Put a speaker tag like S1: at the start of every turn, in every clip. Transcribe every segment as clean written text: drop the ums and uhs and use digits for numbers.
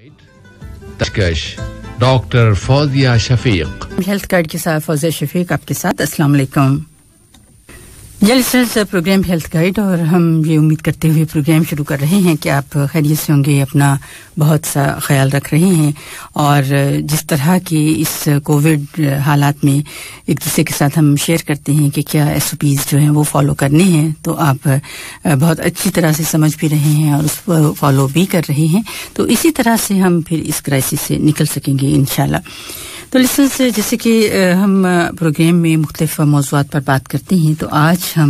S1: पेशकश doctor Fauzia Shafiq.
S2: Health card के साथ फौजिया शफीक आपके साथ। अस्सलाम वालेकुम। लिसनर्स, प्रोग्राम हेल्थ गाइड, और हम ये उम्मीद करते हुए प्रोग्राम शुरू कर रहे हैं कि आप खैरियत से होंगे, अपना बहुत सा ख्याल रख रहे हैं, और जिस तरह की इस कोविड हालात में एक दूसरे के साथ हम शेयर करते हैं कि क्या SOPs जो हैं वो फॉलो करने हैं, तो आप बहुत अच्छी तरह से समझ भी रहे हैं और उसको फॉलो भी कर रहे हैं। तो इसी तरह से हम फिर इस क्राइसिस से निकल सकेंगे इंशाल्लाह। तो लिसनर्स, जैसे कि हम प्रोग्राम में मुख्तलिफ मौज़ूआत पर बात करते हैं, तो आज हम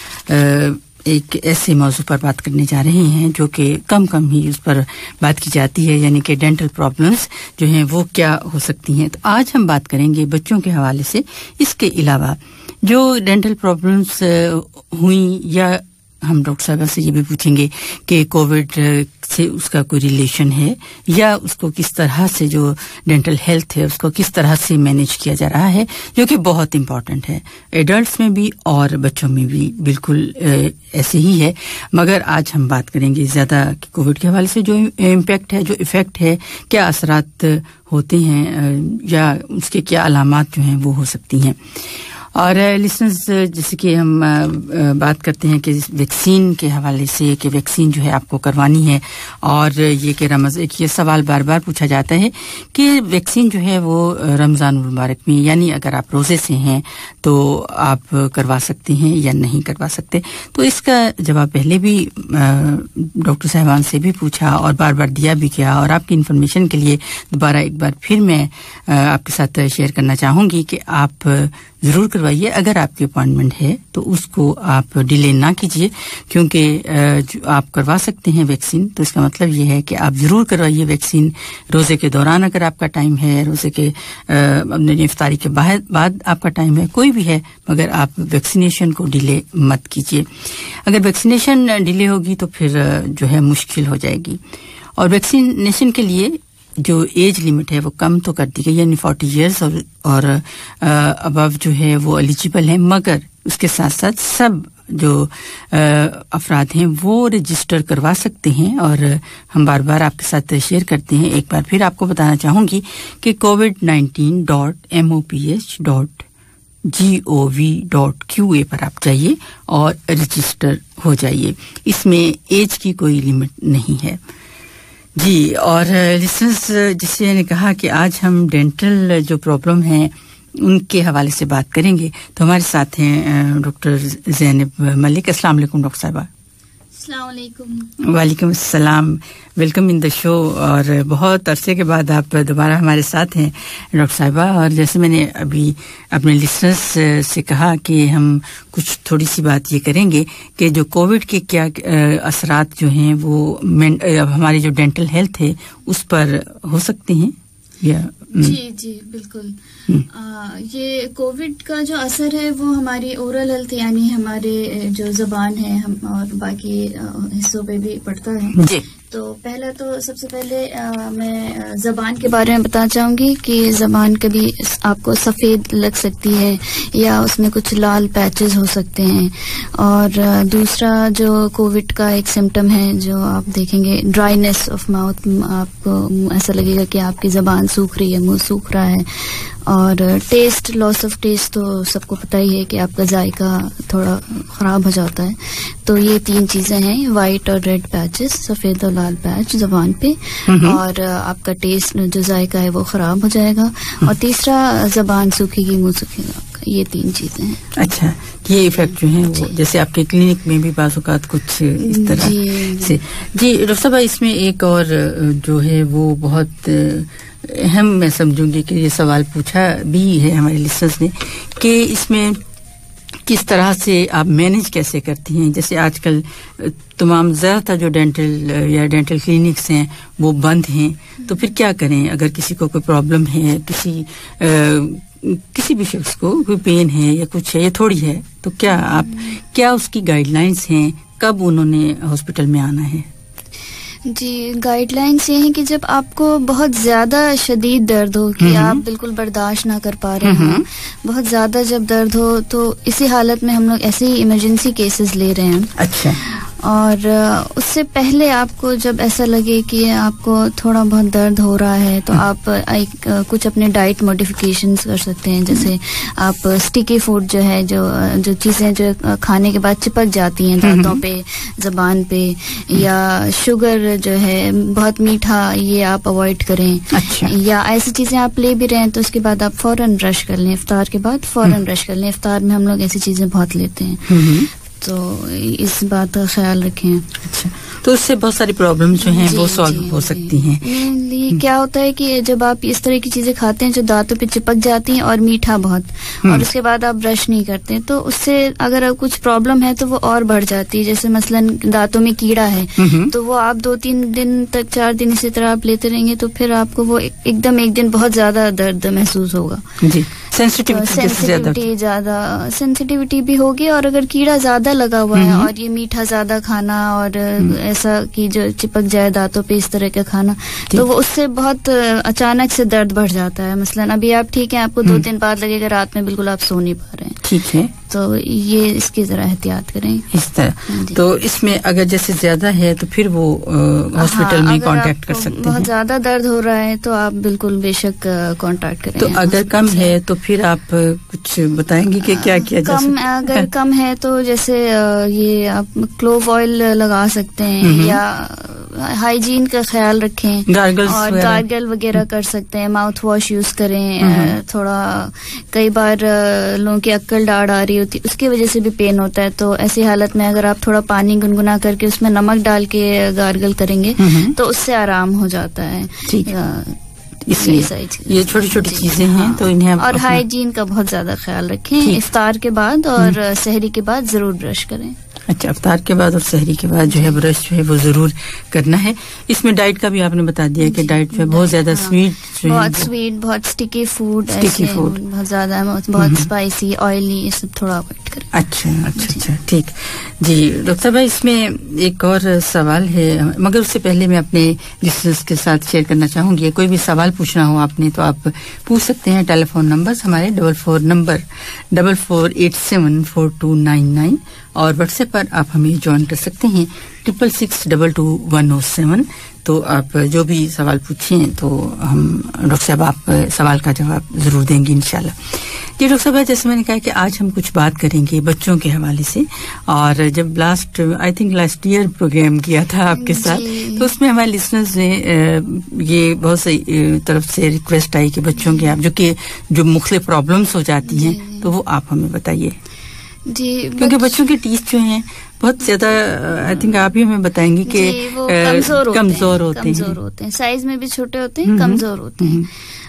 S2: एक ऐसे मौजू पर बात करने जा रहे हैं जो कि कम ही उस पर बात की जाती है, यानी कि डेंटल प्रॉब्लम्स जो हैं वो क्या हो सकती हैं। तो आज हम बात करेंगे बच्चों के हवाले से। इसके अलावा जो डेंटल प्रॉब्लम्स हुई, या हम डॉक्टर साहब से ये भी पूछेंगे कि कोविड से उसका कोई रिलेशन है, या उसको किस तरह से जो डेंटल हेल्थ है उसको किस तरह से मैनेज किया जा रहा है, जो कि बहुत इम्पोर्टेंट है एडल्ट्स में भी और बच्चों में भी बिल्कुल ऐसे ही है। मगर आज हम बात करेंगे ज़्यादा कि कोविड के हवाले से जो इम्पैक्ट है, जो इफ़ेक्ट है, क्या असरात होते हैं, या उसके क्या अलामात जो हैं वो हो सकती हैं। और लिसनर्स, जैसे कि हम बात करते हैं कि वैक्सीन के हवाले से, कि वैक्सीन जो है आपको करवानी है, और ये कि एक ये सवाल बार बार पूछा जाता है कि वैक्सीन जो है वो रमज़ान मुबारक में, यानी अगर आप रोज़े से हैं तो आप करवा सकते हैं या नहीं करवा सकते। तो इसका जवाब पहले भी डॉक्टर साहिबान से भी पूछा और बार बार दिया भी गया, और आपकी इन्फॉर्मेशन के लिए दोबारा एक बार फिर मैं आपके साथ शेयर करना चाहूँगी कि आप ज़रूर करवाइए। अगर आपकी अपॉइंटमेंट है तो उसको आप डिले ना कीजिए, क्योंकि आप करवा सकते हैं वैक्सीन, तो इसका मतलब ये है कि आप ज़रूर करवाइए वैक्सीन रोज़े के दौरान अगर आपका टाइम है, रोज़े के इफ्तारी के बाद आपका टाइम है, कोई भी है, मगर आप वैक्सीनेशन को डिले मत कीजिए। अगर वैक्सीनेशन डिले होगी तो फिर जो है मुश्किल हो जाएगी। और वैक्सीनेशन के लिए जो एज लिमिट है वो कम तो कर दी गई, यानी 40 इयर्स और अबव जो है वो एलिजिबल है, मगर उसके साथ साथ सब जो अफराद हैं वो रजिस्टर करवा सकते हैं। और हम बार बार आपके साथ शेयर करते हैं, एक बार फिर आपको बताना चाहूँगी कि covid19.moph.gov.qa पर आप जाइए और रजिस्टर हो जाइए। इसमें एज की कोई लिमिट नहीं है जी। और लिसनर्स, जिससे मैंने कहा कि आज हम डेंटल जो प्रॉब्लम है उनके हवाले से बात करेंगे, तो हमारे साथ हैं डॉक्टर ज़ैनब मलिक। अस्सलाम वालेकुम डॉक्टर साहिबा।
S3: अस्सलाम वालेकुम।
S2: वालेकुम अस्सलाम, वेलकम इन द शो। और बहुत अरसे के बाद आप दोबारा हमारे साथ हैं डॉक्टर साहिबा। और जैसे मैंने अभी अपने लिसनर्स से कहा कि हम कुछ थोड़ी सी बात ये करेंगे कि जो कोविड के क्या असरात जो हैं वो हमारी जो डेंटल हेल्थ है उस पर हो सकते हैं या
S3: जी बिल्कुल। ये कोविड का जो असर है वो हमारी ओरल हेल्थ, यानी हमारे जो ज़बान है हम और बाकी हिस्सों पे भी पड़ता है जी। तो पहला तो सबसे पहले मैं ज़बान के बारे में बताना चाहूँगी कि ज़बान कभी आपको सफ़ेद लग सकती है या उसमें कुछ लाल पैचेस हो सकते हैं। और दूसरा जो कोविड का एक सिम्टम है जो आप देखेंगे, ड्राइनेस ऑफ माउथ, आपको ऐसा लगेगा कि आपकी ज़बान सूख रही है, मुंह सूख रहा है। और टेस्ट, लॉस ऑफ टेस्ट तो सबको पता ही है कि आपका जायका थोड़ा ख़राब हो जाता है। तो ये 3 चीज़ें हैं, वाइट और रेड पैचेस, सफ़ेद और लाल पैच ज़बान पे, और आपका टेस्ट जो जायका है वो ख़राब हो जाएगा। और तीसरा, ज़बान सूखेगी, मुंह सूखेगा। ये 3 चीज़ें हैं।
S2: अच्छा, ये इफेक्ट जो है वो जैसे आपके क्लिनिक में भी बाज़-औक़ात कुछ इस तरह से। जी डॉक्टर साहब, इसमें एक और जो है वो बहुत अहम मैं समझूंगी कि ये सवाल पूछा भी है हमारे लिसनर्स ने कि इसमें किस तरह से आप मैनेज कैसे करती हैं। जैसे आजकल तमाम ज़्यादातर जो डेंटल क्लिनिक्स हैं वो बंद हैं, तो फिर क्या करें अगर किसी को कोई प्रॉब्लम है, किसी भी शख्स को कोई पेन है या कुछ है या थोड़ी है, तो क्या उसकी गाइडलाइंस हैं, कब उन्होंने हॉस्पिटल में आना है?
S3: जी, गाइडलाइंस ये हैं कि जब आपको बहुत ज्यादा शदीद दर्द हो कि आप बिल्कुल बर्दाश्त ना कर पा रहे हो, बहुत ज्यादा जब दर्द हो, तो इसी हालत में हम लोग ऐसे ही इमरजेंसी केसेस ले रहे हैं।
S2: अच्छा।
S3: اور اس سے پہلے آپ کو جب ایسا لگے کہ آپ کو تھوڑا بہت درد ہو رہا ہے تو آپ کچھ اپنے ڈائٹ موڈیفیکیشنز کر سکتے ہیں. جیسے آپ اسٹیکی فوڈ جو ہے, جو چیزیں جو کھانے کے بعد چپک جاتی ہیں دانتوں پہ, زبان پہ, یا شوگر جو ہے بہت میٹھا, یہ آپ اوائڈ کریں. یا ایسی چیزیں آپ لے بھی رہے ہیں تو اس کے بعد آپ فوراً برش کر لیں, افطار کے بعد فوراً برش کر لیں. افطار میں ہم لوگ ایسی چیزیں بہت لیتے ہیں, تو اس بات کا خیال رکھیں.
S2: اچھا, تو اس سے بہت ساری پرابلم جو ہیں وہ سالو ہو سکتی ہیں.
S3: کیا ہوتا ہے کہ جب آپ اس طرح کی چیزیں کھاتے ہیں جو دانتوں پہ چپک جاتی ہیں اور میٹھا بہت, اور اس کے بعد آپ برش نہیں کرتے, تو اس سے اگر کچھ پرابلم ہے تو وہ اور بڑھ جاتی ہے. جیسے مثلاً دانتوں میں کیڑا ہے تو وہ آپ 2-3 دن تک, 4 دن اسی طرح آپ لیتے رہیں گے تو پھر آپ کو وہ ایک دن بہت زیادہ درد محسوس ہوگا.
S2: جی,
S3: سینسٹیوٹی بھی ہوگی, اور اگر کیڑا زیادہ لگا ہوا ہے اور یہ میٹھا زیادہ کھانا اور ایسا کہ جو چپک جائے دانتوں پہ اس طرح کا کھانا, تو وہ اس سے بہت اچانک سے درد بڑھ جاتا ہے. مثلاً ابھی آپ ٹھیک ہیں, آپ کو 2 دن بعد لگے گا رات میں بالکل آپ سو نہیں پا رہے ہیں,
S2: ٹھیک ہے,
S3: تو یہ اس کی ذرا احتیاط کریں
S2: اس طرح. تو اس میں اگر جیسے زیادہ ہے تو پھر وہ ہاسپٹل میں کانٹیکٹ کر سکتے ہیں.
S3: بہت زیادہ درد ہو رہا ہے تو آپ بالکل بے شک کانٹیکٹ کریں.
S2: تو اگر کم ہے تو پھر آپ کچھ بتائیں گے کہ کیا کیا جا سکتا ہے؟
S3: اگر کم ہے تو جیسے یہ آپ کلوو آئل لگا سکتے ہیں, یا ہائیجین کا خیال رکھیں, اور گارگل وغیرہ کر سکتے ہیں, ماؤتھ واش یوز کریں. تھوڑا کئی بار لوگوں کی عقل ڈاڑھ آ رہی ہوتی, اس کی وجہ سے بھی پین ہوتا ہے, تو ایسی حالت میں اگر آپ تھوڑا پانی گنگنا کر کے اس میں نمک ڈال کے گارگل کریں گے تو اس سے آرام ہو جاتا ہے.
S2: اس لیے یہ چھوٹی چھوٹی چیزیں ہیں تو انہیں
S3: اور ہائیجین کا بہت زیادہ خیال رکھیں. افطار کے بعد اور سحری کے بعد ضرور برش کریں.
S2: اچھا, افطار کے بعد اور سحری کے بعد جو ہے برش جو ہے وہ ضرور کرنا ہے. اس میں ڈائٹ کا بھی آپ نے بتا دیا کہ ڈائٹ میں بہت زیادہ
S3: بہت سویٹ, بہت اسٹکی فوڈ, بہت زیادہ بہت اسپائسی, آئلی, یہ سب تھوڑا اوائڈ کریں.
S2: اچھا, ٹھیک. جی ڈاکٹر صاحب, اس میں ایک اور سوال ہے, مگر اس سے پہلے میں اپنے لسنرز کے ساتھ شیئر کرنا چاہوں گی. کوئی بھی سوال پوچھنا ہو آپ نے تو آپ پوچھ سکتے ہیں. ٹیلی فون نمبر ہمارے 44 نمبر 44874299, اور واٹس ایپ پر آپ ہمیں جوائن کر سکتے ہیں 66622107. تو آپ جو بھی سوال پوچھیں تو ہم ڈاکٹر صاحب آپ سوال کا جواب ضرور دیں گے انشاءاللہ. جی ڈاکٹر صاحب, جیسے میں نے کہا کہ آج ہم کچھ بات کریں گے بچوں کے حوالے سے, اور جب لاسٹ ایئر پروگرام کیا تھا آپ کے ساتھ تو اس میں ہمارے لسنرز نے یہ بہت سی طرف سے ریکویسٹ آئی کہ بچوں کے آپ جو مختلف پرابلمس ہو جاتی ہیں تو وہ آپ ہمیں بتائیے.
S3: جی,
S2: کیونکہ بچوں کے ٹیتھ جو ہیں بہت زیادہ آئی تھنک آپ ہی ہمیں بتائیں گے کہ کمزور ہوتے ہیں,
S3: سائز میں بھی چھوٹے ہوتے ہیں, کمزور ہوتے ہیں.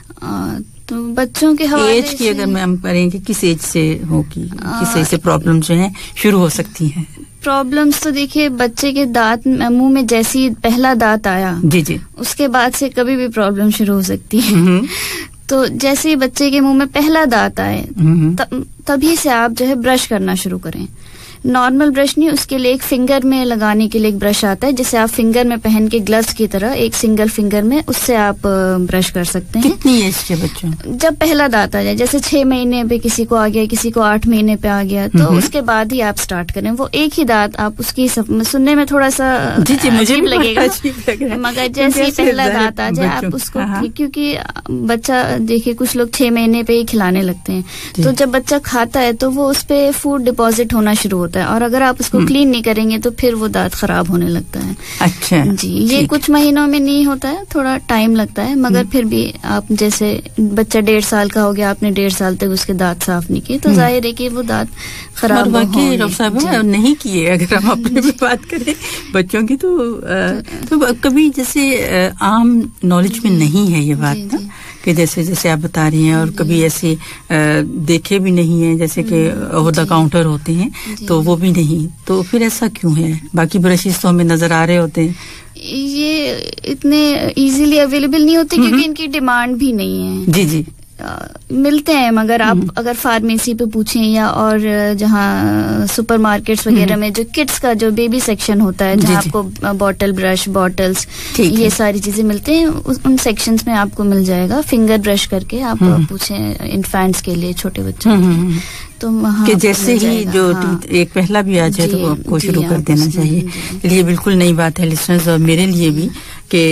S3: تو بچوں کے حوالے
S2: ایج کی اگر ہم کریں کہ کس ایج سے ہوگی, کس ایج سے پرابلم جو ہیں شروع ہو سکتی ہیں؟
S3: پرابلمس تو دیکھیے, بچے کے دانت منہ میں جیسی پہلا دانت آیا
S2: جی
S3: اس کے بعد سے کبھی بھی پرابلم شروع ہو سکتی ہے. تو جیسے ہی بچے کے منہ میں پہلا دانت آئے تبھی سے آپ جو ہے برش کرنا شروع کریں. نارمل برش نہیں, اس کے لیے ایک فنگر میں لگانے کے لیے ایک برش آتا ہے, جسے آپ فنگر میں پہن کے گلوز کی طرح ایک سنگل فنگر میں اس سے آپ برش کر سکتے ہیں.
S2: کتنی ایج کے بچوں؟
S3: جب پہلا دانت آ جائے, جیسے 6 مہینے پہ کسی کو آ گیا, کسی کو 8 مہینے پہ آ گیا, تو اس کے بعد ہی آپ سٹارٹ کریں. وہ ایک ہی دانت, آپ اس کی سننے میں تھوڑا سا عجیب لگے گا, مگر جیسے ہی پہلا دانت آ جائے آپ اس کو, کیونکہ بچہ دیکھیے کچھ لوگ 6 مہینے پہ ہی کھلانے لگتے ہیں, تو جب بچہ کھاتا ہے تو وہ اس پہ فوڈ ڈپازٹ ہونا شروع ہوتا ہے, اور اگر آپ اس کو کلین نہیں کریں گے تو پھر وہ دانت خراب ہونے لگتا ہے.
S2: اچھا
S3: جی, یہ کچھ مہینوں میں نہیں ہوتا ہے, تھوڑا ٹائم لگتا ہے, مگر پھر بھی آپ جیسے بچہ 1.5 سال کا ہو گیا, آپ نے 1.5 سال تک اس کے دانت صاف نہیں کیے تو ظاہر ہے کہ وہ دانت خراب
S2: نہیں کیے. اگر ہم اپنی بھی بات کریں بچوں کی تو کبھی جیسے عام نالج میں نہیں ہے یہ بات کہ جیسے آپ بتا رہی ہیں, اور کبھی ایسے دیکھے بھی نہیں ہیں, جیسے کہ اوور دا کاؤنٹر ہوتے ہیں تو وہ بھی نہیں, تو پھر ایسا کیوں ہے؟ باقی برشز تو ہمیں نظر آ رہے ہوتے ہیں,
S3: یہ اتنے ایزیلی اویلیبل نہیں ہوتے کیونکہ ان کی ڈیمانڈ بھی نہیں ہے.
S2: جی
S3: ملتے ہیں, مگر آپ اگر فارمیسی پہ پوچھیں یا اور جہاں سپر مارکیٹس وغیرہ میں جو کڈس کا جو بیبی سیکشن ہوتا ہے, جہاں آپ کو بوٹل برش, بوٹلز, یہ ساری چیزیں ملتے ہیں, ان سیکشنز میں آپ کو مل جائے گا. فنگر برش کر کے آپ پوچھیں انفینٹس کے لیے, چھوٹے بچوں کے. تو وہاں
S2: کہ جیسے ہی جو ایک پہلا بھی آ جائے تو آپ کو شروع کر دینا چاہیے. یہ بالکل نئی بات ہے لسنرز اور میرے لیے بھی کہ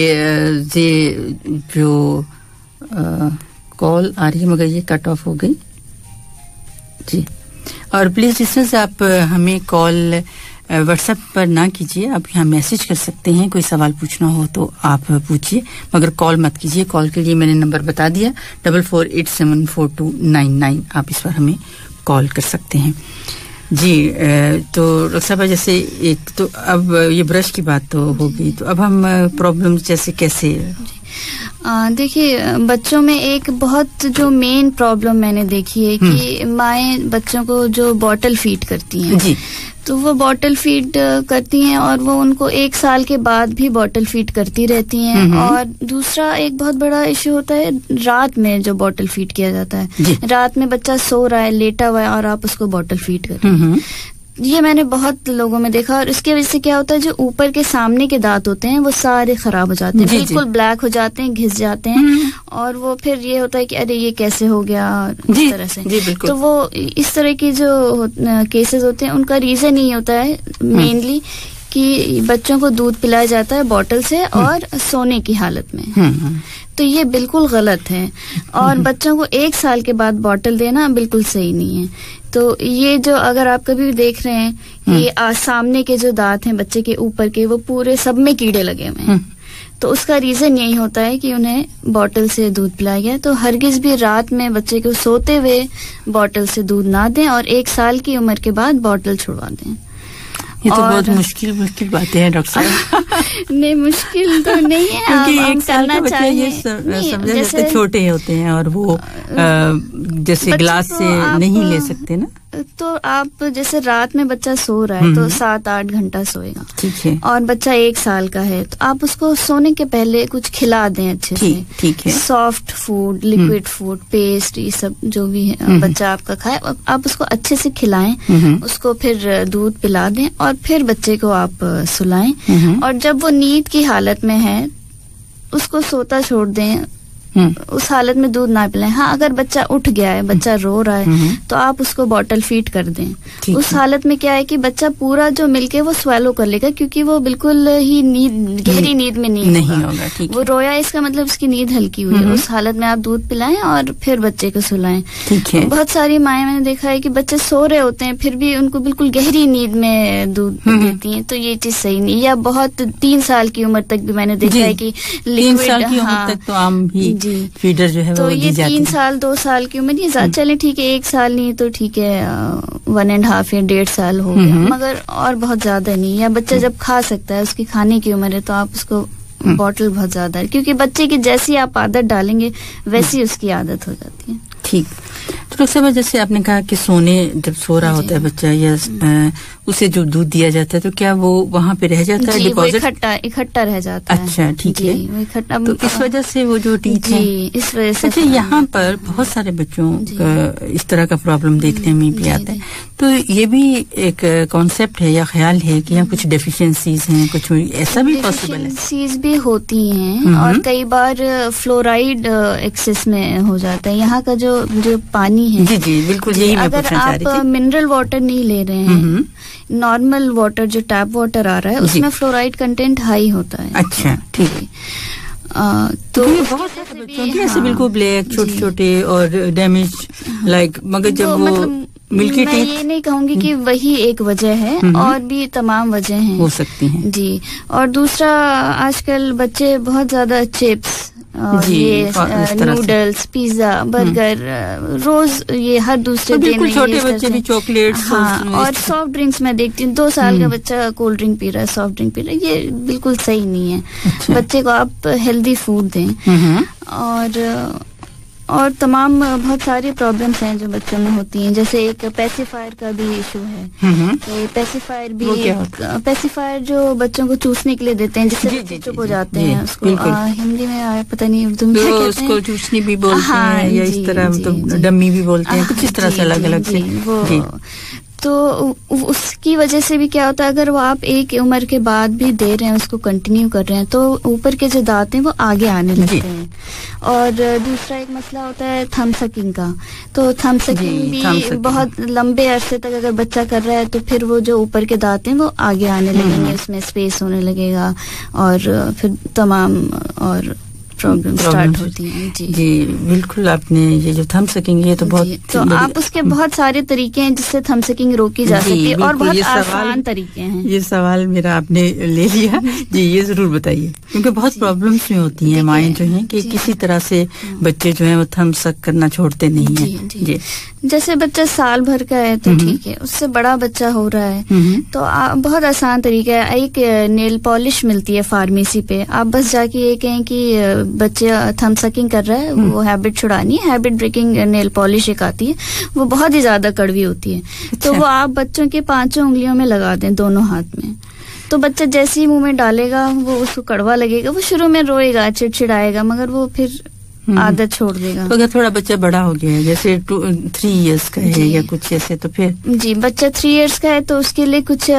S2: یہ جو کال آ رہی ہے مگر یہ کٹ آف ہو گئی جی. اور پلیز لسنرز آپ ہمیں کال واٹس ایپ پر نہ کیجیے, آپ یہاں میسج کر سکتے ہیں, کوئی سوال پوچھنا ہو تو آپ پوچھیے مگر کال مت کیجیے. کال کے لیے میں نے نمبر بتا دیا 44874299, آپ اس پر ہمیں کال کر سکتے ہیں جی. تو رخصا جیسے ایک تو اب یہ برش کی بات تو ہو گئی, تو اب ہم پرابلم جیسے کیسے
S3: دیکھیے بچوں میں ایک بہت جو مین پرابلم میں نے دیکھی ہے کہ مائیں بچوں کو جو بوٹل فیڈ کرتی ہیں
S2: جی,
S3: تو وہ بوٹل فیڈ کرتی ہیں اور وہ ان کو 1 سال کے بعد بھی بوٹل فیڈ کرتی رہتی ہیں. اور دوسرا ایک بہت بڑا ایشو ہوتا ہے رات میں جو بوٹل فیڈ کیا جاتا ہے. رات میں بچہ سو رہا ہے, لیٹا ہوا ہے اور آپ اس کو بوٹل فیڈ کر رہے ہیں. یہ میں نے بہت لوگوں میں دیکھا, اور اس کی وجہ سے کیا ہوتا ہے جو اوپر کے سامنے کے دانت ہوتے ہیں وہ سارے خراب ہو جاتے ہیں, بالکل بلیک ہو جاتے ہیں, گھس جاتے ہیں, اور وہ پھر یہ ہوتا ہے کہ ارے یہ کیسے ہو گیا اس طرح سے. تو وہ اس طرح کی جو کیسز ہوتے ہیں ان کا ریزن یہ ہوتا ہے مینلی کہ بچوں کو دودھ پلایا جاتا ہے بوٹل سے اور سونے کی حالت میں. تو یہ بالکل غلط ہے, اور بچوں کو 1 سال کے بعد بوٹل دینا بالکل صحیح نہیں ہے. تو یہ جو اگر آپ کبھی بھی دیکھ رہے ہیں کہ سامنے کے جو دانت ہیں بچے کے اوپر کے وہ پورے سب میں کیڑے لگے ہوئے ہیں, تو اس کا ریزن یہی ہوتا ہے کہ انہیں بوٹل سے دودھ پلایا گیا. تو ہرگز بھی رات میں بچے کو سوتے ہوئے بوٹل سے دودھ نہ دیں, اور 1 سال کی عمر کے بعد بوٹل چھڑوا دیں.
S2: یہ تو بہت مشکل باتیں ہیں ڈاکٹر صاحب.
S3: نہیں مشکل تو نہیں ہے,
S2: کیونکہ 1 سال کا بچہ یہ سمجھا جاتا ہے چھوٹے ہوتے ہیں اور وہ جیسے گلاس سے نہیں لے سکتے نا.
S3: تو آپ جیسے رات میں بچہ سو رہا ہے تو 7-8 گھنٹہ سوئے گا,
S2: ٹھیک ہے, اور
S3: بچہ 1 سال کا ہے تو آپ اس کو سونے کے پہلے کچھ کھلا دیں اچھے سے,
S2: ٹھیک ہے,
S3: soft food, liquid food, paste, یہ سب جو بھی بچہ آپ کا کھائے آپ اس کو اچھے سے کھلائیں, اس کو پھر دودھ پلا دیں اور پھر بچے کو آپ سلائیں. اور جب وہ نیند کی حالت میں ہے اس کو سوتا چھوڑ دیں, اس حالت میں دودھ نہ پلائیں. ہاں اگر بچہ اٹھ گیا ہے, بچہ رو رہا ہے, تو آپ اس کو بوٹل فیڈ کر دیں. اس حالت میں کیا ہے کہ بچہ پورا جو مل کے وہ سویلو کر لے گا, کیونکہ وہ بالکل ہی گہری نیند میں نہیں ہوگا. وہ رویا اس کا مطلب اس کی نیند ہلکی ہوئی ہے. اس حالت میں آپ دودھ پلائیں اور پھر بچے کو سلائیں. بہت ساری مائیں میں نے دیکھا ہے کہ بچے سو رہے ہوتے ہیں پھر بھی ان کو بالکل گہری نیند میں دودھ دیتی ہیں, تو یہ چیز صحیح نہیں. یا بہت 3 سال کی عمر تک بھی میں نے دیکھا ہے کہ
S2: 3 سال کی عمر تک تو عام ہی فیڈر جو ہے
S3: تو یہ 3 سال 2 سال کی عمر یہ زیادہ چلے ٹھیک ہے, 1 سال نہیں تو ٹھیک ہے, 1.5 یا 1.5 سال ہو گیا, مگر اور بہت زیادہ نہیں. یا بچہ جب کھا سکتا ہے, اس کی کھانے کی عمر ہے, تو آپ اس کو بوٹل بہت زیادہ ہے, کیونکہ بچے کی جیسی آپ عادت ڈالیں گے ویسی اس کی عادت ہو جاتی ہے.
S2: ٹھیک. تو ڈاکٹر صاحب جیسے آپ نے کہا کہ سونے جب سو رہا ہوتا ہے بچہ یا اسے جو دودھ دیا جاتا ہے تو کیا وہ وہاں پہ رہ جاتا ہے,
S3: ڈپازٹ اکٹھا رہ جاتا ہے.
S2: اچھا ٹھیک ہے, تو اس وجہ سے وہ جو ٹیتھ ہے
S3: اس وجہ سے.
S2: اچھا یہاں پر بہت سارے بچوں کا اس طرح کا پرابلم دیکھنے میں بھی آتا ہے, تو یہ بھی ایک کانسیپٹ ہے یا خیال ہے کہ یہاں کچھ ڈیفیشنسیز ہیں, کچھ ایسا بھی پاسبل ہے؟
S3: ڈیفیشنسیز بھی ہوتی ہیں, اور کئی بار فلورائڈ ایکسس میں ہو جاتا ہے. یہاں کا جو پانی ہے,
S2: جی بالکل یہی میں پوچھنا چاہ رہی تھی.
S3: اگر آپ منرل واٹر نہیں لے رہے ہیں, نارمل واٹر جو ٹیپ واٹر آ رہا ہے اس میں فلورائڈ کنٹینٹ ہائی ہوتا ہے.
S2: اچھا ٹھیک ہے. تو بہت سارے بچوں کے ایسے بالکل بلیک چھوٹے چھوٹے اور ڈیمیج لائک, مگر جب وہ ملکی
S3: میں یہ نہیں کہوں گی کہ وہی ایک وجہ ہے, اور بھی تمام وجہ ہیں
S2: ہو سکتی ہیں
S3: جی. اور دوسرا آج کل بچے بہت زیادہ چپس اور یہ نوڈلز, پیزا, برگر روز یہ ہر دوسرے دن,
S2: چھوٹے بچے بھی چاکلیٹس,
S3: اور سافٹ ڈرنکس میں دیکھتی ہوں 2 سال کا بچہ کولڈ ڈرنک پی رہا ہے, سافٹ ڈرنک پی رہا ہے. یہ بالکل صحیح نہیں ہے. بچے کو آپ ہیلدی فوڈ دیں. اور تمام بہت ساری پرابلمس ہیں جو بچوں میں ہوتی ہیں, جیسے ایک پیسیفائر کا بھی ایشو ہے. پیسیفائر بھی پیسیفائر جو بچوں کو چوسنے کے لیے دیتے ہیں, جس سے چپ ہو جاتے ہیں, اس کو ہندی میں پتہ نہیں اردو میں کیا کہتے ہیں,
S2: چوسنی بھی بولتے ہیں یا اس طرح ڈمی بھی بولتے ہیں, کچھ اس طرح سے الگ الگ سے.
S3: تو اس کی وجہ سے بھی کیا ہوتا ہے, اگر وہ آپ ایک عمر کے بعد بھی دے رہے ہیں, اس کو کنٹینیو کر رہے ہیں, تو اوپر کے جو دانت ہیں وہ آگے آنے لگتے ہیں, اور دوسرا ایک مسئلہ ہوتا ہے تھم سکنگ کا. تو تھم سکنگ بھی بہت لمبے عرصے تک اگر بچہ کر رہا ہے تو پھر وہ جو اوپر کے دانت ہیں وہ آگے آنے لگیں گے, اس میں اسپیس ہونے لگے گا اور پھر تمام اور پرابلم سٹارٹ ہوتی ہیں.
S2: جی بالکل, آپ نے یہ جو تھم سکنگ یہ تو بہت
S3: تو آپ اس کے بہت سارے طریقے ہیں جس سے تھم سکنگ روکی جا سکتی ہے اور بہت آسان طریقے ہیں.
S2: یہ سوال میرا آپ نے لے لیا. جی یہ ضرور بتائیے, کیونکہ بہت پرابلمس میں ہوتی ہیں مائیں جو ہیں کہ کسی طرح سے بچے جو ہیں وہ تھم سک کرنا چھوڑتے نہیں ہیں. جی
S3: جیسے بچہ سال بھر کا ہے تو ٹھیک ہے, اس سے بڑا بچہ ہو رہا ہے تو بہت آسان طریقہ ہے. ایک نیل پالش ملتی ہے فارمیسی پہ, آپ بس جا کے یہ کہیں کہ بچے تھم سکنگ کر رہا ہے, وہ ہیبٹ چھڑانی ہے, ہیبٹ بریکنگ نیل پالش ایک آتی ہے, وہ بہت ہی زیادہ کڑوی ہوتی ہے. تو وہ آپ بچوں کے 5 انگلیوں میں لگا دیں دونوں ہاتھ میں, تو بچہ جیسے ہی منہ میں ڈالے گا وہ اس کو کڑوا لگے گا, وہ شروع میں روئے گا, چڑچڑائے گا, مگر وہ پھر عادت چھوڑ دے گا.
S2: اگر تھوڑا بچہ بڑا ہو گیا ہے جیسے 3 ایئرس کا ہے یا کچھ ایسے تو پھر
S3: جی بچہ 3 ایئرس کا ہے تو اس کے لیے کچھ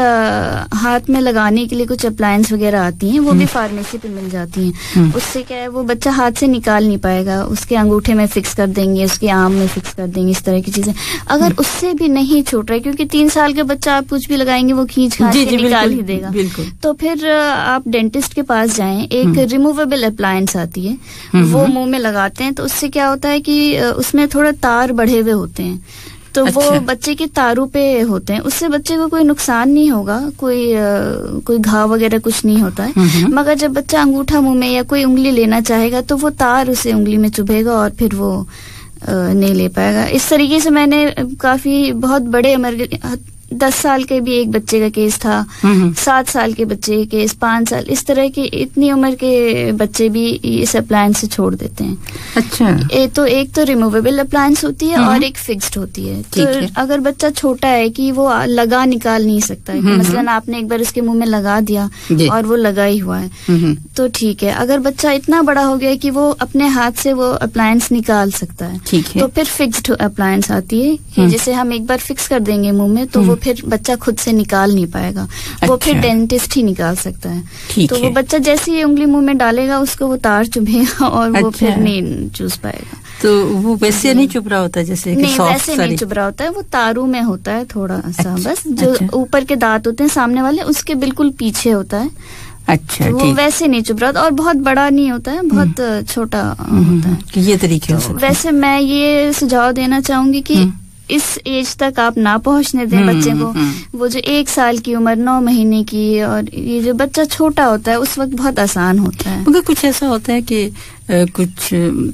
S3: ہاتھ میں لگانے کے لیے کچھ اپلائنس وغیرہ آتی ہیں, وہ بھی فارمیسی پہ مل جاتی ہیں. اس سے کیا ہے وہ بچہ ہاتھ سے نکال نہیں پائے گا, اس کے انگوٹھے میں فکس کر دیں گے, اس کے آرم میں فکس کر دیں گے, اس طرح کی چیزیں. اگر اس سے بھی نہیں چھوٹ رہا ہے, کیونکہ 3 سال کا بچہ آپ کچھ بھی لگائیں گے وہ کھینچ کھانچ کے نکال ہی دے گا, تو پھر آپ ڈینٹسٹ کے پاس جائیں. ایک ریموویبل اپلائنس آتی ہے, وہ منہ میں لگاتے ہیں, تو اس سے کیا ہوتا ہے کہ اس میں تھوڑا تار بڑھے ہوئے ہوتے ہیں, تو وہ بچے کے تاروں پہ ہوتے ہیں. اس سے بچے کو کوئی نقصان نہیں ہوگا, کوئی گھاؤ وغیرہ کچھ نہیں ہوتا ہے. مگر جب بچہ انگوٹھا منہ میں یا کوئی انگلی لینا چاہے گا تو وہ تار اسے انگلی میں چبھے گا اور پھر وہ نہیں لے پائے گا. اس طریقے سے میں نے کافی بہت بڑے عمر 10 سال کے بھی ایک بچے کا کیس تھا, 7 سال کے بچے کا کیس, 5 سال, اس طرح کے اتنی عمر کے بچے بھی اس اپلائنس سے چھوڑ دیتے ہیں.
S2: اچھا,
S3: تو ایک تو ریموویبل اپلائنس ہوتی ہے اور ایک فکسڈ ہوتی ہے. تو اگر بچہ چھوٹا ہے کہ وہ لگا نکال نہیں سکتا ہے, مثلاً آپ نے ایک بار اس کے منہ میں لگا دیا اور وہ لگا ہی ہوا ہے تو ٹھیک ہے. اگر بچہ اتنا بڑا ہو گیا کہ وہ اپنے ہاتھ سے وہ اپلائنس نکال سکتا ہے تو پھر فکسڈ اپلائنس آتی ہے کہ جسے ہم ایک بار فکس کر دیں گے منہ میں تو وہ پھر بچہ خود سے نکال نہیں پائے گا, وہ پھر ڈینٹسٹ ہی نکال سکتا ہے. تو وہ بچہ جیسے ہی انگلی منہ میں ڈالے گا اس کو وہ تار چبھے گا اور وہ پھر نہیں چوس پائے گا.
S2: تو وہ ویسے نہیں چبھ رہا ہوتا جیسے
S3: نہیں, ویسے نہیں چبھ رہا ہوتا ہے, وہ تاروں میں ہوتا ہے تھوڑا سا, بس جو اوپر کے دانت ہوتے ہیں سامنے والے اس کے بالکل پیچھے ہوتا ہے.
S2: اچھا,
S3: وہ ویسے نہیں چبھ رہا اور بہت بڑا نہیں ہوتا ہے, بہت چھوٹا ہوتا ہے.
S2: یہ طریقے
S3: ویسے میں یہ سجھاؤ دینا چاہوں گی کہ اس ایج تک آپ نہ پہنچنے دیں بچے کو. وہ جو 1 سال کی عمر 9 مہینے کی, اور یہ جو بچہ چھوٹا ہوتا ہے اس وقت بہت آسان ہوتا ہے.
S2: مگر کچھ ایسا ہوتا ہے کہ کچھ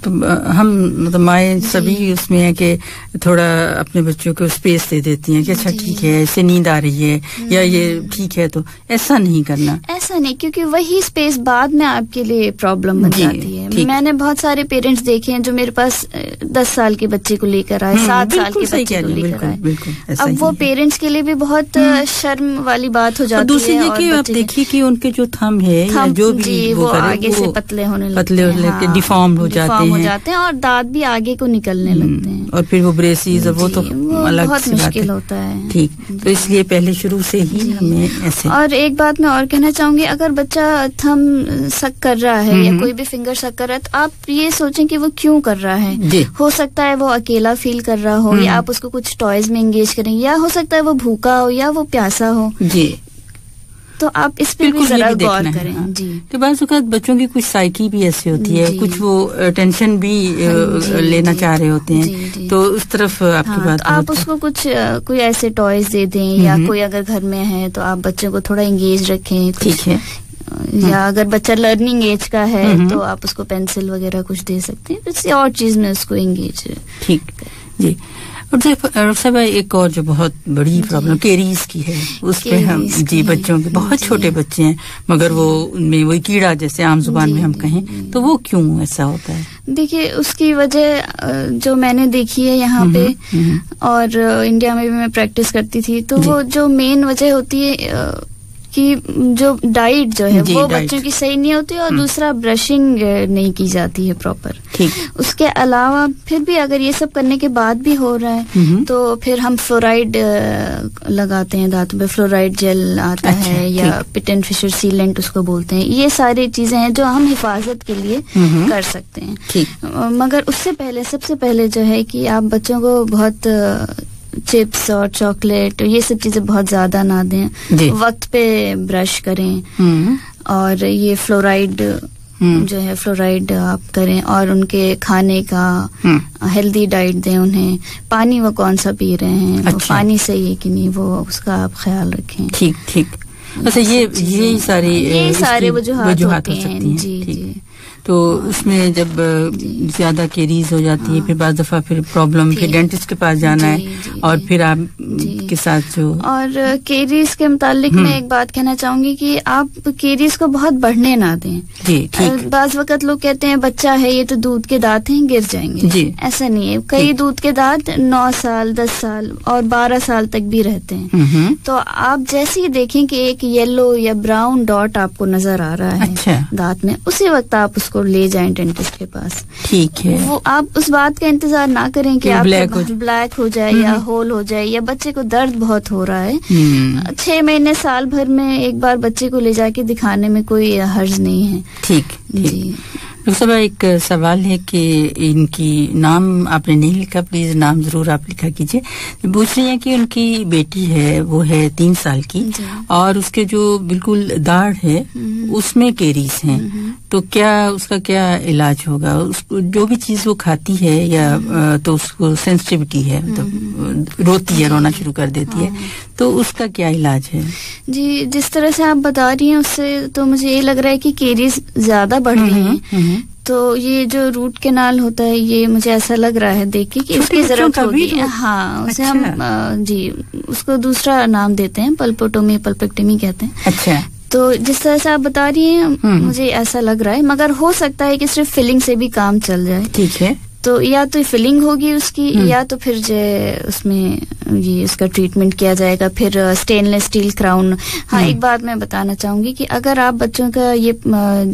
S2: ہم مطلب مائیں سبھی اس میں ہے کہ تھوڑا اپنے بچوں کو اسپیس دے دیتی ہیں کہ اچھا ٹھیک ہے اسے نیند آ رہی ہے یا یہ ٹھیک ہے, تو ایسا نہیں کرنا.
S3: ایسا نہیں, کیونکہ وہی اسپیس بعد میں آپ کے لیے پرابلم بن جاتی ہے. میں نے بہت سارے پیرنٹس دیکھے ہیں جو میرے پاس 10 سال کے بچے کو لے کر آئے, 7 سال کے بچے کو لے کر آئے. اب وہ پیرنٹس کے لیے بھی بہت شرم والی بات ہو جاتی ہے.
S2: دوسری یہ کہ آپ دیکھیے کہ ان کے جو تھم ہے جو بھی
S3: وہ آگے سے پتلے ہونے لگتے ہیں,
S2: ڈیفارم ہو
S3: جاتے ہیں اور دانت بھی آگے کو نکلنے لگتے ہیں,
S2: اور پھر وہ بریسز وہ تو الگ
S3: بہت مشکل ہوتا ہے.
S2: ٹھیک, تو اس لیے پہلے شروع سے ہی ہمیں ایسے.
S3: اور ایک بات میں اور کہنا چاہوں گی, اگر بچہ تھم سک کر رہا ہے یا کوئی بھی فنگر سک کر رہا ہے تو آپ یہ سوچیں کہ وہ کیوں کر رہا ہے. ہو سکتا ہے وہ اکیلا فیل کر رہا ہو, یا آپ اس کو کچھ ٹوائز میں انگیج کریں, یا ہو سکتا ہے وہ بھوکا ہو یا وہ پیاسا ہو.
S2: جی,
S3: تو آپ اس پہ بھی ذرا غور کریں. جی,
S2: کہ بعض اوقات بچوں کی کچھ سائیکی بھی ایسی ہوتی ہے, کچھ وہ ٹینشن بھی لینا چاہ رہے ہوتے ہیں, تو اس طرف آپ کی بات.
S3: آپ اس کو کچھ کوئی ایسے ٹوائز دے دیں, یا کوئی اگر گھر میں ہے تو آپ بچوں کو تھوڑا انگیج رکھیں.
S2: ٹھیک ہے,
S3: یا اگر بچہ لرننگ ایج کا ہے تو آپ اس کو پینسل وغیرہ کچھ دے سکتے ہیں, کسی اور چیز میں اس کو انگیج.
S2: ٹھیک, جی. ڈاکٹر صاحب ایک اور جو بہت بڑی پرابلم کیریز کی ہے, اس پہ ہم بچوں کے بہت چھوٹے بچے ہیں مگر وہ ان میں وہی کیڑا جیسے عام زبان میں ہم کہیں, تو وہ کیوں ایسا ہوتا ہے؟
S3: دیکھیے اس کی وجہ جو میں نے دیکھی ہے یہاں پہ اور انڈیا میں بھی میں پریکٹس کرتی تھی, تو وہ جو مین وجہ ہوتی ہے کہ جو ڈائٹ جو ہے وہ بچوں کی صحیح نہیں ہوتی اور دوسرا برشنگ نہیں کی جاتی ہے پراپر. اس کے علاوہ پھر بھی اگر یہ سب کرنے کے بعد بھی ہو رہا ہے تو پھر ہم فلورائڈ لگاتے ہیں دانتوں پہ. فلورائڈ جیل آتا ہے یا پٹ اینڈ فشر سیلنٹ اس کو بولتے ہیں. یہ ساری چیزیں ہیں جو ہم حفاظت کے لیے کر سکتے ہیں. مگر اس سے پہلے سب سے پہلے جو ہے کہ آپ بچوں کو بہت چپس اور چاکلیٹ یہ سب چیزیں بہت زیادہ نہ دیں. وقت پہ برش کریں اور یہ فلورائڈ جو ہے فلورائڈ آپ کریں اور ان کے کھانے کا ہیلدی ڈائٹ دیں انہیں. پانی وہ کون سا پی رہے ہیں, پانی صحیح ہے کہ نہیں, وہ اس کا آپ خیال رکھیں.
S2: ٹھیک. اچھا یہ سارے وجوہات ہوتی ہیں. جی. تو اس میں جب زیادہ کیریز ہو جاتی ہے پھر بعض دفعہ پھر پرابلم پھر ڈینٹسٹ کے پاس جانا ہے اور پھر آپ کے ساتھ جو
S3: اور کیریز کے متعلق میں ایک بات کہنا چاہوں گی کہ آپ کیریز کو بہت بڑھنے نہ دیں. بعض وقت لوگ کہتے ہیں بچہ ہے یہ تو دودھ کے دانت ہیں گر جائیں گے. ایسا نہیں ہے. کئی دودھ کے دانت 9 سال 10 سال اور 12 سال تک بھی رہتے ہیں. تو آپ جیسے ہی دیکھیں کہ ایک یلو یا براؤن ڈاٹ آپ کو نظر آ رہا ہے دانت میں, اسی وقت آپ اس کو لے جائیں ڈینٹسٹ کے پاس.
S2: ٹھیک ہے.
S3: وہ آپ اس بات کا انتظار نہ کریں کہ آپ بلیک ہو جائے یا ہول ہو جائے یا بچے کو درد بہت ہو رہا ہے. 6 مہینے سال بھر میں ایک بار بچے کو لے جا کے دکھانے میں کوئی حرج نہیں ہے.
S2: ٹھیک. ڈاکٹر صاحب ایک سوال ہے کہ ان کی نام آپ نے نہیں لکھا, پلیز نام ضرور آپ لکھا کیجیے. پوچھ رہی ہیں کہ ان کی بیٹی ہے وہ ہے 3 سال کی اور اس کے جو بالکل داڑھ ہے اس میں کیریز ہیں, تو کیا اس کا کیا علاج ہوگا؟ اس کو جو بھی چیز وہ کھاتی ہے یا تو اس کو سینسٹیوٹی ہے, مطلب روتی ہے, رونا شروع کر دیتی ہے, تو اس کا کیا علاج ہے؟
S3: جی جس طرح سے آپ بتا رہی ہیں اس سے تو مجھے یہ لگ رہا ہے کہ کیریز زیادہ بڑھ رہی ہیں. تو یہ جو روٹ کینال ہوتا ہے یہ مجھے ایسا لگ رہا ہے دیکھ کے کہ اس کی ضرورت ہوگی. ہاں اسے ہم جی اس کو دوسرا نام دیتے ہیں, پلپوٹومی پلپیکٹمی کہتے ہیں.
S2: اچھا.
S3: تو جس طرح سے آپ بتا رہی ہیں مجھے ایسا لگ رہا ہے, مگر ہو سکتا ہے کہ صرف فلنگ سے بھی کام چل جائے.
S2: ٹھیک ہے.
S3: تو یا تو فلنگ ہوگی اس کی یا تو پھر جو اس میں یہ اس کا ٹریٹمنٹ کیا جائے گا. پھر اسٹین لیس اسٹیل کراؤن. ہاں ایک بات میں بتانا چاہوں گی کہ اگر آپ بچوں کا یہ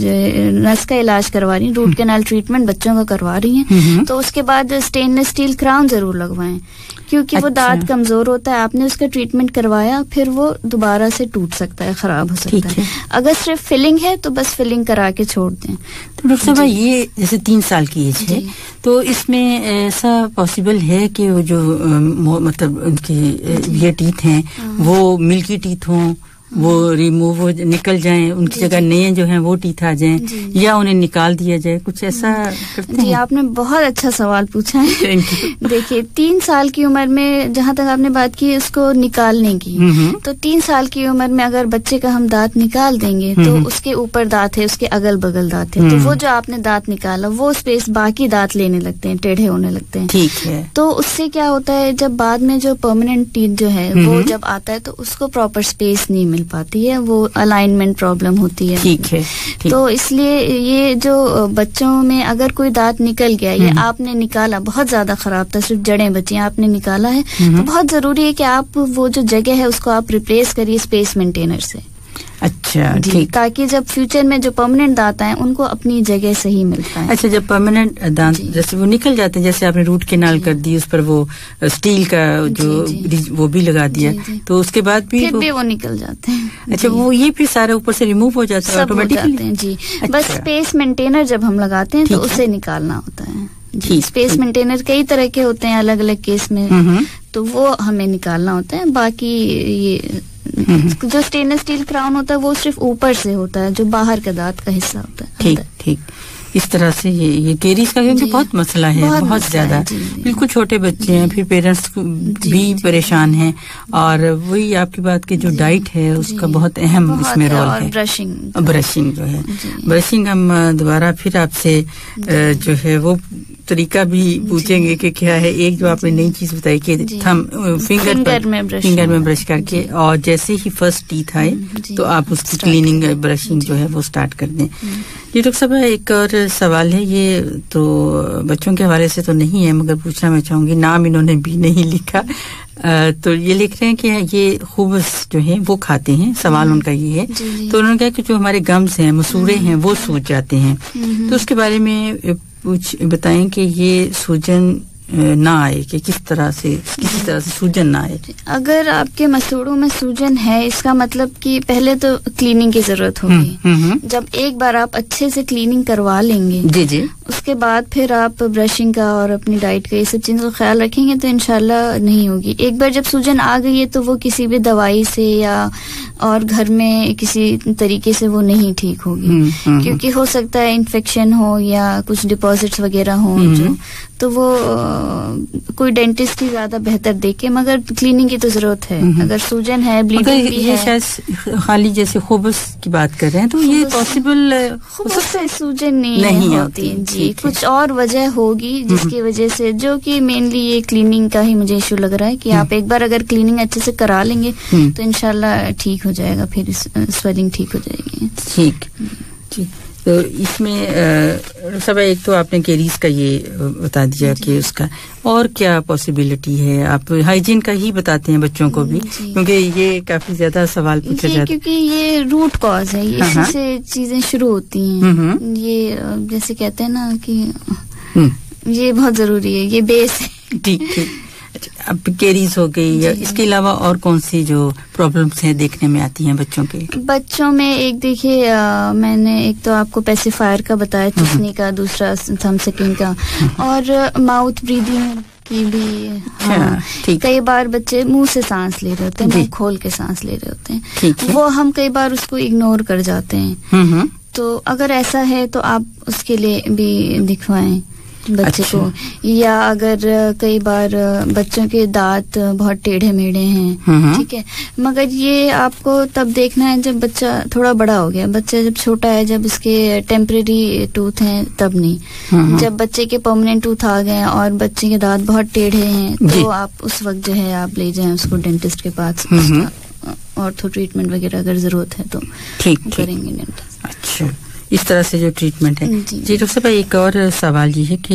S3: نس کا علاج کروا رہی ہیں, روٹ کینال ٹریٹمنٹ بچوں کا کروا رہی ہیں, تو اس کے بعد اسٹین لیس اسٹیل کراؤن ضرور لگوائیں کیونکہ وہ دانت کمزور ہوتا ہے. آپ نے اس کا ٹریٹمنٹ کروایا پھر وہ دوبارہ سے ٹوٹ سکتا ہے, خراب ہو سکتا ہے. اگر صرف فلنگ ہے تو بس فلنگ کرا کے چھوڑ دیں.
S2: تو ڈاکٹر صاحب یہ جیسے 3 سال کی ایج ہے تو اس میں ایسا پاسبل ہے کہ وہ جو مطلب ان کی یہ ٹیتھ ہیں وہ ملکی ٹیتھ ہوں, وہ ریموو ہو نکل جائیں, ان کی جگہ نئے جو ہیں وہ ٹیتھ آ جائیں, یا انہیں نکال دیا جائے, کچھ ایسا کرتے ہیں؟
S3: جی آپ نے بہت اچھا سوال پوچھا ہے. دیکھیے 3 سال کی عمر میں جہاں تک آپ نے بات کی اس کو نکالنے کی, تو 3 سال کی عمر میں اگر بچے کا ہم دانت نکال دیں گے تو اس کے اوپر دانت ہے, اس کے اگل بگل دانت ہے, تو وہ جو آپ نے دانت نکالا وہ اسپیس باقی دانت لینے لگتے ہیں, ٹیڑھے ہونے لگتے ہیں.
S2: ٹھیک ہے.
S3: تو اس سے کیا ہوتا ہے جب بعد میں جو پرماننٹ ٹیتھ جو ہے وہ جب آتا ہے تو اس کو پراپر اسپیس نہیں مل پاتی ہے, وہ الائنمنٹ پرابلم ہوتی ہے.
S2: ٹھیک ہے.
S3: تو اس لیے یہ جو بچوں میں اگر کوئی دانت نکل گیا, یہ آپ نے نکالا بہت زیادہ خراب تھا, صرف جڑیں بچی آپ نے نکالا ہے, تو بہت ضروری ہے کہ آپ وہ جو جگہ ہے اس کو آپ ریپلیس کریے اسپیس مینٹینر سے.
S2: اچھا
S3: جی, تاکہ جب فیوچر میں جو پرماننٹ دانت ہیں ان کو اپنی جگہ صحیح ملتا ہے.
S2: اچھا جب پرماننٹ دانت جیسے وہ نکل جاتے ہیں, جیسے آپ نے روٹ کینال کر دی, اس پر وہ اسٹیل کا جو وہ بھی لگا دیا, تو اس کے بعد بھی
S3: وہ نکل جاتے ہیں.
S2: اچھا وہ یہ پھر سارے اوپر سے ریموو ہو جاتا ہے آٹومیٹکلی؟
S3: جی بس اسپیس مینٹینر جب ہم لگاتے ہیں تو اسے نکالنا ہوتا ہے. جی اسپیس مینٹینر کئی طرح کے ہوتے ہیں الگ الگ کیس میں, تو وہ ہمیں نکالنا ہوتا ہے. باقی یہ جو اسٹینلیس اسٹیل کراؤن ہوتا ہے وہ صرف اوپر سے ہوتا ہے, جو باہر کا دانت کا حصہ ہوتا ہے.
S2: ٹھیک. اس طرح سے یہ کیریز کا کیونکہ بہت مسئلہ ہے, بہت زیادہ. بالکل چھوٹے بچے ہیں, پھر پیرنٹس بھی پریشان ہیں, اور وہی آپ کی بات کی جو ڈائٹ ہے اس کا بہت اہم اس میں رول ہے. برشنگ جو ہے, برشنگ ہم دوبارہ پھر آپ سے جو ہے وہ तरीका भी पूछेंगे कि क्या है. एक जो आपने नई चीज बताई कि थम फिंगर में ब्रश करके और जैसे ही फर्स्ट टीथ आए तो आप उसकी क्लीनिंग ब्रशिंग जो है वो स्टार्ट कर दें. जी डॉक्टर साहब, एक और सवाल है, ये तो बच्चों के हवाले से तो नहीं है मगर पूछना मैं चाहूंगी, नाम इन्होंने भी नहीं लिखा, तो ये लिख रहे हैं कि ये खुबस जो है वो खाते हैं, सवाल उनका ये है. तो उन्होंने कहा कि जो हमारे गम्स हैं, मसूड़े हैं, वो सूज जाते हैं, तो उसके बारे में बताएं कि ये सूजन ना आए, कि किसी तरह से सूजन ना आए.
S3: अगर आपके मसूड़ों में सूजन है, इसका मतलब कि पहले तो क्लीनिंग की जरूरत होगी. जब एक बार आप अच्छे से क्लीनिंग करवा लेंगे, जी, उसके बाद फिर आप ब्रशिंग का और अपनी डाइट का ये सब चीजों का ख्याल रखेंगे तो इंशाल्लाह नहीं होगी. एक बार जब सूजन आ गई है तो वो किसी भी दवाई से या और घर में किसी तरीके से वो नहीं ठीक होगी, क्योंकि हो सकता है इन्फेक्शन हो या कुछ डिपॉजिट्स वगैरह हो, जो तो वो कोई डेंटिस्ट ही ज्यादा बेहतर देखे, मगर क्लीनिंग की तो जरूरत है. अगर सूजन है, ब्लीडिंग भी है,
S2: शायद खाली जैसे खुबस की बात कर रहे हैं तो ये पॉसिबल
S3: खुबस से सूजन नहीं होती जी, कुछ और वजह होगी जिसकी वजह से, जो कि मेनली ये क्लीनिंग का ही मुझे इशू लग रहा है कि आप एक बार अगर क्लीनिंग अच्छे से करा लेंगे तो इंशाल्लाह ठीक हो जाएगा, फिर स्वेलिंग ठीक हो जाएगी.
S2: ठीक जी. तो इसमें सब एक तो आपने केरीज का ये बता दिया कि उसका और क्या पॉसिबिलिटी है. आप हाइजीन का ही बताते हैं बच्चों को भी, क्योंकि ये काफी ज्यादा सवाल पूछा जाता है,
S3: क्योंकि ये रूट कॉज है, ये इसी से चीजें शुरू होती हैं. ये जैसे कहते हैं ना कि ये बहुत जरूरी है, ये बेस है.
S2: ठीक. अब केरीज हो गई, या इसके अलावा और कौन सी जो प्रॉब्लम्स हैं देखने में आती हैं बच्चों में? एक देखिए, मैंने एक तो आपको पेसिफायर का बताया, चुसने का, दूसरा थंब सकिंग का, और माउथ ब्रीदिंग की भी. कई बार बच्चे मुंह से सांस ले रहे होते हैं, मुंह खोल के सांस ले रहे होते हैं, वो हम कई बार उसको इग्नोर कर जाते हैं. तो अगर ऐसा है तो आप उसके लिए भी दिखवाएं बच्चे को. या अगर कई बार बच्चों के दांत बहुत टेढ़े मेढ़े हैं, ठीक है, मगर ये आपको तब देखना है जब बच्चा थोड़ा बड़ा हो गया. बच्चा जब छोटा है, जब इसके टेम्परेरी टूथ हैं तब नहीं. जब बच्चे के परमानेंट टूथ आ गए और बच्चे के दांत बहुत टेढ़े हैं तो आप उस वक्त जो है आप ले जाएं उसको डेंटिस्ट के पास, ऑर्थो ट्रीटमेंट वगैरह अगर जरूरत है तो करेंगे डेंटिस्ट. अच्छा, इस तरह से जो ट्रीटमेंट है. जी डॉक्टर साहब, एक और सवाल ये है कि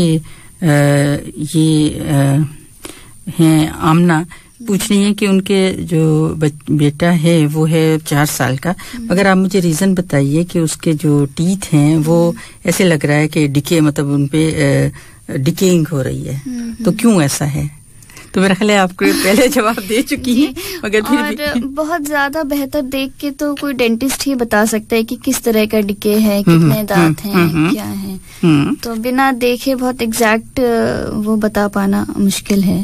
S2: ये हैं आमना पूछ रही हैं कि उनके जो बेटा है वो है 4 साल का, मगर आप मुझे रीजन बताइए कि उसके जो टीथ हैं वो ऐसे लग रहा है कि डिके, मतलब उनपे डिकेइंग हो रही है, तो क्यों ऐसा है? तो मेरा ख्याल है आपको पहले जवाब दे चुकी हैं, मगर फिर भी बहुत
S3: ज्यादा बेहतर देख के तो कोई डेंटिस्ट ही बता सकता है कि किस तरह का डिके है, कितने दांत हैं, क्या है. तो बिना देखे बहुत एग्जैक्ट वो बता पाना मुश्किल है.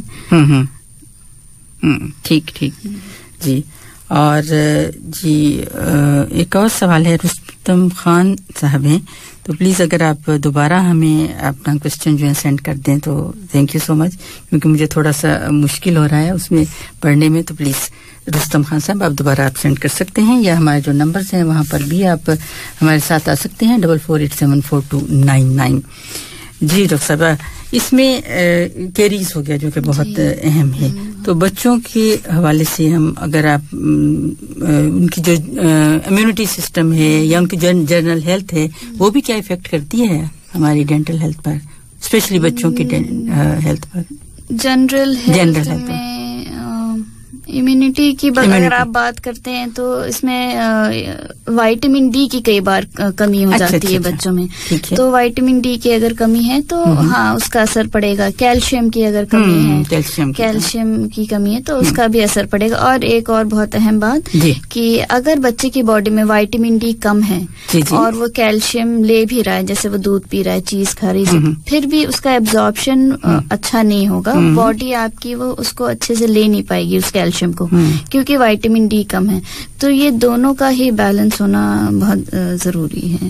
S2: ठीक जी. और जी एक और सवाल है, रुस्तम खान साहब हैं, तो प्लीज अगर आप दोबारा हमें अपना क्वेश्चन जो है सेंड कर दें तो थैंक यू सो मच, क्योंकि मुझे थोड़ा सा मुश्किल हो रहा है उसमें पढ़ने में. तो प्लीज रुस्तम खान साहब आप दोबारा आप सेंड कर सकते हैं, या हमारे जो नंबर्स हैं वहां पर भी आप हमारे साथ आ सकते हैं, 44874299. जी डॉक्टर साहब, इसमें कैरीज हो गया जो कि बहुत अहम है, तो बच्चों के हवाले से हम अगर आप उनकी जो इम्यूनिटी सिस्टम है या उनकी जनरल हेल्थ है वो भी क्या इफेक्ट करती है हमारी डेंटल हेल्थ पर, स्पेशली बच्चों की हेल्थ पर?
S3: जनरल हेल्थ में इम्यूनिटी की अगर आप बात करते हैं तो इसमें विटामिन डी की कई बार कमी हो जाती है बच्चों में. तो विटामिन डी की अगर कमी है तो हाँ उसका असर पड़ेगा. कैल्शियम की अगर कमी है, कैल्शियम की कमी है तो उसका भी असर पड़ेगा. और एक और बहुत अहम बात कि अगर बच्चे की बॉडी में विटामिन डी कम है और वो कैल्शियम ले भी रहा है, जैसे वो दूध पी रहा है, चीज खा रही है, फिर भी उसका एब्जॉर्प्शन अच्छा नहीं होगा. बॉडी आपकी वो उसको अच्छे से ले नहीं पाएगी उस कैल्शियम को, क्योंकि विटामिन डी कम है. तो ये दोनों का ही बैलेंस होना बहुत जरूरी है.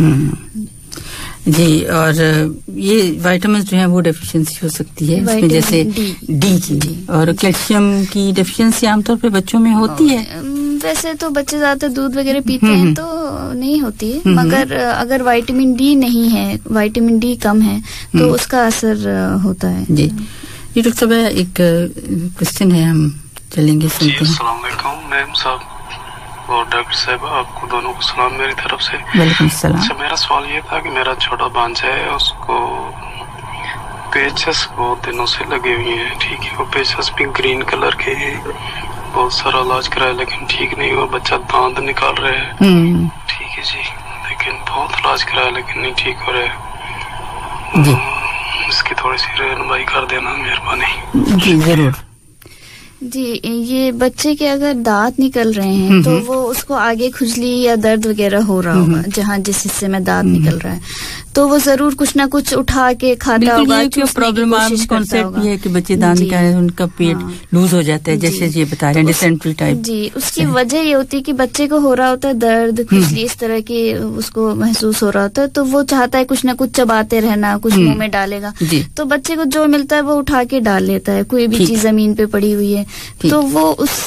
S2: जी. और ये विटामिन जो है वो डेफिशिएंसी हो सकती है इसमें, जैसे डी की, और कैल्शियम की डेफिशिएंसी आमतौर पे बच्चों में होती है.
S3: ویسے تو بچے زیادہ دودھ وغیرہ پیتے ہیں تو نہیں ہوتی ہے، مگر اگر وائٹامن ڈی نہیں ہے، وائٹامن ڈی کم ہے تو اس کا اثر ہوتا ہے.
S2: جی ڈاکٹر صاحب ایک کوشچن ہے، ہم چلیں گے سنتے ہیں.
S4: السلام علیکم میم صاحب اور ڈاکٹر صاحب، آپ کو دونوں کو سلام میری طرف سے.
S2: وعلیکم السلام.
S4: اچھا، میرا سوال یہ تھا کہ میرا چھوٹا بانجا ہے، اس کو پیچز بہت دنوں سے لگے ہوئے ہیں. ٹھیک ہے، وہ پیچز بھی گرین کلر کے ہیں، بہت سارا علاج کرایا لیکن ٹھیک نہیں ہوا. بچہ دانت نکال رہے ہیں. ٹھیک ہے جی، لیکن بہت علاج کرایا لیکن نہیں ٹھیک ہو رہے.
S2: جی
S4: اس کی تھوڑی سی رہنمائی کر دینا مہربانی.
S2: جی ضرور.
S3: جی، یہ بچے کے اگر دانت نکل رہے ہیں تو وہ اس کو آگے کھجلی یا درد وغیرہ ہو رہا ہوگا جہاں جس حصے میں دانت نکل رہا ہے، تو وہ ضرور کچھ نہ کچھ اٹھا کے کھاتا ہوگا.
S2: پرابلم کانسیپٹ یہ ہے کہ بچے دانت نکالے ان کا پیٹ لوز ہو جاتا ہے، جیسے یہ بتا رہے ہیں ڈیسینٹری ٹائپ.
S3: جی، اس کی وجہ یہ ہوتی ہے کہ بچے کو ہو رہا ہوتا ہے درد، کھجلی اس طرح کی اس کو محسوس ہو رہا ہوتا ہے، تو وہ چاہتا ہے کچھ نہ کچھ چباتے رہنا، کچھ منہ میں ڈالے گا. تو بچے کو جو ملتا ہے وہ اٹھا کے ڈال لیتا ہے. کوئی بھی چیز زمین پہ پڑی ہوئی ہے تو وہ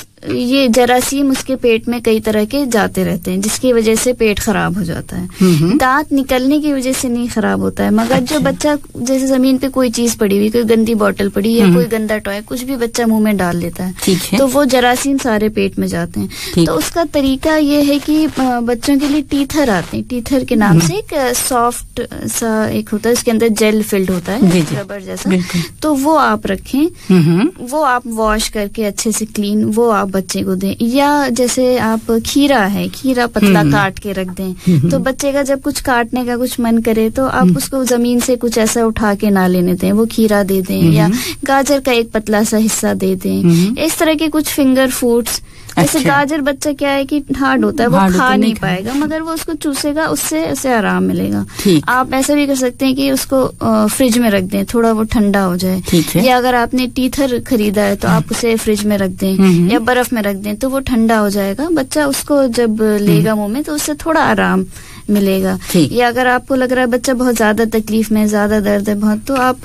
S3: یہ جراثیم اس کے پیٹ میں کئی طرح کے جاتے رہتے ہیں، جس کی وجہ سے پیٹ خراب ہو جاتا ہے. دانت نکلنے کی وجہ سے نہیں خراب ہوتا ہے، مگر جو بچہ جیسے زمین پہ کوئی چیز پڑی ہوئی، کوئی گندی بوٹل پڑی یا کوئی گندا ٹوائے، کچھ بھی بچہ منہ میں ڈال لیتا ہے تو وہ جراثیم سارے پیٹ میں جاتے ہیں. تو اس کا طریقہ یہ ہے کہ بچوں کے لیے ٹیتھر آتے ہیں، ٹیتھر کے نام سے ایک سافٹ سا ایک ہوتا ہے، اس کے اندر جیل فلڈ ہوتا ہے ربر جیسا، تو وہ آپ رکھیں، وہ آپ واش کر کے اچھے سے کلین وہ آپ بچے کو دیں. یا جیسے آپ کھیرا ہے، کھیرا پتلا کاٹ کے رکھ دیں، تو بچے کا جب کچھ کاٹنے کا کچھ من کرے تو آپ اس کو زمین سے کچھ ایسا اٹھا کے نہ لینے دیں، وہ کھیرا دے دیں یا گاجر کا ایک پتلا سا حصہ دے دیں. اس طرح کے کچھ فنگر فوڈس، جیسے گاجر بچہ کیا ہے کہ ہارڈ ہوتا ہے، وہ کھا نہیں پائے گا، مگر وہ اس کو چوسے گا، اس سے اسے آرام ملے گا. آپ ایسا بھی کر سکتے ہیں کہ اس کو فریج میں رکھ دیں، تھوڑا وہ ٹھنڈا ہو جائے. یا اگر آپ نے ٹیتھر خریدا ہے تو آپ اسے فریج میں رکھ دیں یا برف میں رکھ دیں تو وہ ٹھنڈا ہو جائے گا. بچہ اس کو جب لے گا منہ میں تو اس سے تھوڑا آرام ملے گا. یا اگر آپ کو لگ رہا ہے بچہ بہت زیادہ تکلیف میں، زیادہ درد ہے بہت، تو آپ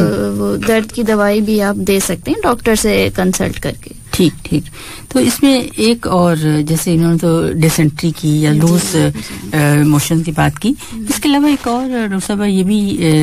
S3: وہ درد کی دوائی بھی آپ دے سکتے ہیں ڈاکٹر سے کنسلٹ کر کے.
S2: ٹھیک. تو اس میں ایک اور جیسے انہوں نے تو ڈیسینٹری کی یا لوز موشن کی بات کی، اس کے علاوہ ایک اور ڈاکٹر صاحب یہ بھی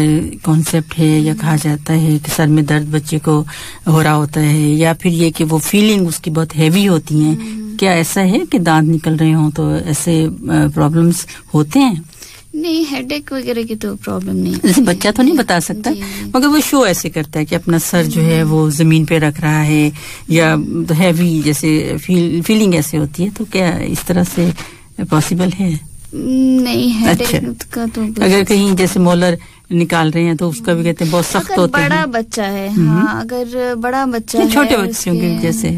S2: کانسیپٹ ہے یا کہا جاتا ہے کہ سر میں درد بچے کو ہو رہا ہوتا ہے، یا پھر یہ کہ وہ فیلنگ اس کی بہت ہیوی ہوتی ہیں. کیا ایسا ہے کہ دانت نکل رہے ہوں تو ایسے پرابلمس ہوتے ہیں؟
S3: نہیں، ہیڈ ایک وغیرہ کی تو پرابلم نہیں.
S2: جیسے بچہ تو نہیں بتا سکتا، مگر وہ شو ایسے کرتا ہے کہ اپنا سر جو ہے وہ زمین پہ رکھ رہا ہے یا ہیوی جیسے فیلنگ ایسے ہوتی ہے. تو کیا اس طرح سے پاسبل ہے؟
S3: نہیں، ہیڈ ایک کا تو
S2: اگر کہیں جیسے مولر نکال رہے ہیں تو اس کا بھی کہتے ہیں بہت سخت ہوتا ہے.
S3: بڑا بچہ ہے، ہاں اگر بڑا بچہ ہے،
S2: چھوٹے بچوں کے جیسے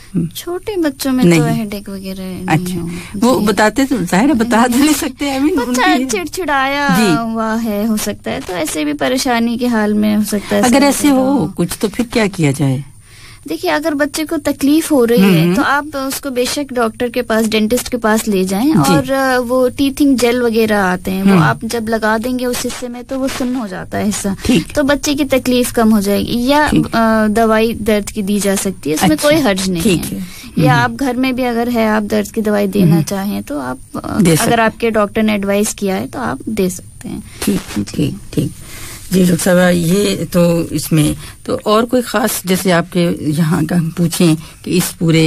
S3: چھوٹے بچوں میں تو ہیڈ ایک وغیرہ
S2: اچھا وہ بتاتے تو ظاہر ہے بتا نہیں سکتے.
S3: بچہ چڑچڑایا ہوا ہے، ہو سکتا ہے تو ایسے بھی پریشانی کے حال میں ہو سکتا ہے.
S2: اگر ایسے ہو کچھ تو پھر کیا کیا جائے؟
S3: دیکھیے، اگر بچے کو تکلیف ہو رہی ہے تو آپ اس کو بے شک ڈاکٹر کے پاس، ڈینٹسٹ کے پاس لے جائیں، اور وہ ٹیتھنگ جیل وغیرہ آتے ہیں، وہ آپ جب لگا دیں گے اس حصے میں تو وہ سن ہو جاتا ہے حصہ، تو بچے کی تکلیف کم ہو جائے گی. یا دوائی درد کی دی جا سکتی ہے، اس میں کوئی حرج نہیں ہے. یا آپ گھر میں بھی اگر ہے آپ درد کی دوائی دینا چاہیں تو آپ اگر آپ کے ڈاکٹر نے ایڈوائز کیا ہے تو آپ دے سکتے ہیں.
S2: ٹھیک. جی ڈاکٹر صاحب، یہ تو اس میں تو اور کوئی خاص جیسے آپ کے یہاں کا ہم پوچھیں کہ اس پورے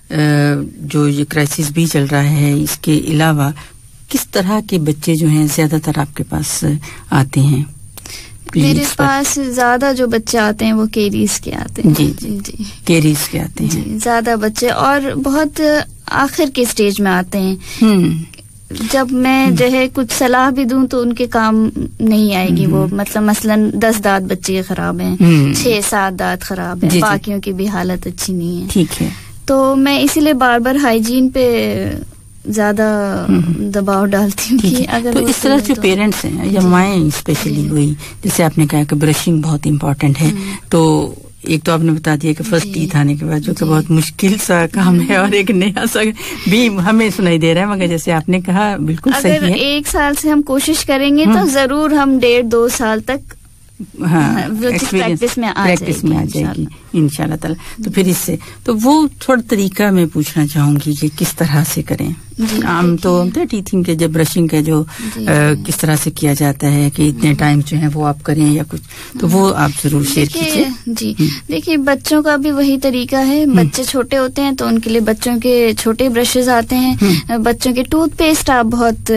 S2: جو یہ کرائسس بھی چل رہا ہے، اس کے علاوہ کس طرح کے بچے جو ہیں زیادہ تر آپ کے پاس آتے ہیں؟
S3: میرے پاس زیادہ جو بچے آتے ہیں وہ کیریز کے آتے ہیں.
S2: جی کیریز کے آتے ہیں
S3: زیادہ بچے، اور بہت آخر کے سٹیج میں آتے ہیں. جب میں جو ہے کچھ صلاح بھی دوں تو ان کے کام نہیں آئے گی وہ، مطلب مثلاً 10 دانت بچے کے خراب ہیں، 6-7 دانت خراب ہیں، باقیوں کی بھی حالت اچھی نہیں ہے.
S2: ٹھیک ہے.
S3: تو میں اسی لیے بار بار ہائیجین پہ زیادہ دباؤ ڈالتی ہوں کہ اگر
S2: تو اس طرح جو پیرنٹس ہیں یا مائیں اسپیشلی ہوئی، جیسے آپ نے کہا کہ برشنگ بہت امپورٹنٹ ہے، تو ایک تو آپ نے بتا دیا کہ فرسٹ ٹیتھ آنے کے بعد جو کہ بہت مشکل سا کام ہے، اور ایک نیا سا بھی ہمیں سنائی دے رہا ہے، مگر جیسے آپ نے کہا بالکل صحیح ہے.
S3: اگر 1 سال سے ہم کوشش کریں گے تو ضرور ہم 1.5-2 سال تک پریکٹس میں آ جائے گی
S2: انشاءاللہ تعالی. تو پھر اس سے تو وہ تھوڑا طریقہ میں پوچھنا چاہوں گی کہ کس طرح سے کریں. عام تو ٹیتھنگ کے جب برشنگ کا جو کس طرح سے کیا جاتا ہے کہ اتنے ٹائم جو ہے وہ آپ کریں یا کچھ, تو وہ آپ ضرور شیئر کیجیے.
S3: جی دیکھیے بچوں کا بھی وہی طریقہ ہے. بچے چھوٹے ہوتے ہیں تو ان کے لیے بچوں کے چھوٹے برشز آتے ہیں. بچوں کے ٹوتھ پیسٹ آپ بہت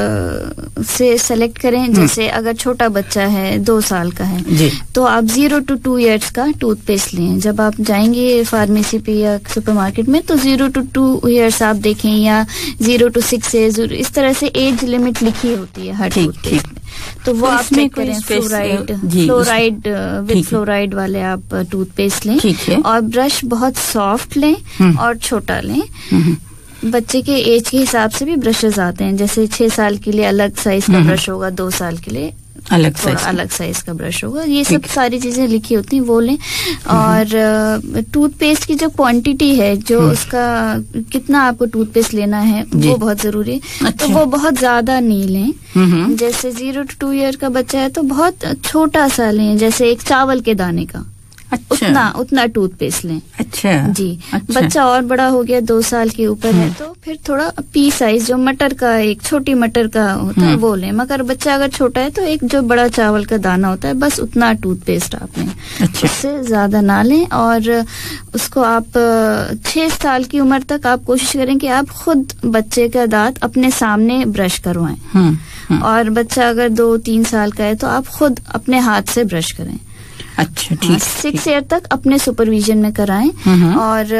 S3: سے سلیکٹ کریں. جیسے اگر چھوٹا بچہ ہے 2 سال کا ہے تو آپ 0 to 2 years کا ٹوتھ پیسٹ لیں. جب آپ جائیں گے فارمیسی پہ یا سپر مارکیٹ میں تو 0 to 2 years آپ دیکھیں, یا 0 to 6 ہے, اس طرح سے ایج لمٹ لکھی ہوتی ہے ہر ٹوتھ پیسٹ میں. تو وہ آپ چیک کریں. فلورائڈ ود فلورائڈ والے آپ ٹوتھ پیسٹ لیں, اور برش بہت سافٹ لیں اور چھوٹا لیں. بچے کے ایج کے حساب سے بھی برشز آتے ہیں. جیسے 6 سال کے لیے الگ سائز کا برش ہوگا, 2 سال کے لیے الگ سائز کا برش ہوگا. یہ سب ساری چیزیں لکھی ہوتی ہیں وہ لیں. اور ٹوتھ پیسٹ کی جو کوانٹٹی ہے, جو اس کا کتنا آپ کو ٹوتھ پیسٹ لینا ہے وہ بہت ضروری ہے. تو وہ بہت زیادہ نہیں لیں. جیسے 0 to 2 year کا بچہ ہے تو بہت چھوٹا سا لیں, جیسے ایک چاول کے دانے کا اتنا ٹوتھ پیسٹ لیں.
S2: اچھا
S3: جی. بچہ اور بڑا ہو گیا, 2 سال کے اوپر ہے, تو پھر تھوڑا پی سائز جو مٹر کا, ایک چھوٹی مٹر کا ہوتا ہے وہ لیں. مگر بچہ اگر چھوٹا ہے تو ایک جو بڑا چاول کا دانہ ہوتا ہے بس اتنا ٹوتھ پیسٹ آپ لیں. اس سے زیادہ نہ لیں. اور اس کو آپ 6 سال کی عمر تک آپ کوشش کریں کہ آپ خود بچے کا دانت اپنے سامنے برش کروائیں. اور بچہ اگر 2-3 سال کا ہے تو آپ خود اپنے ہاتھ سے برش کریں.
S2: اچھا ٹھیک.
S3: 6 ایئر تک اپنے سپرویژن میں کرائیں. اور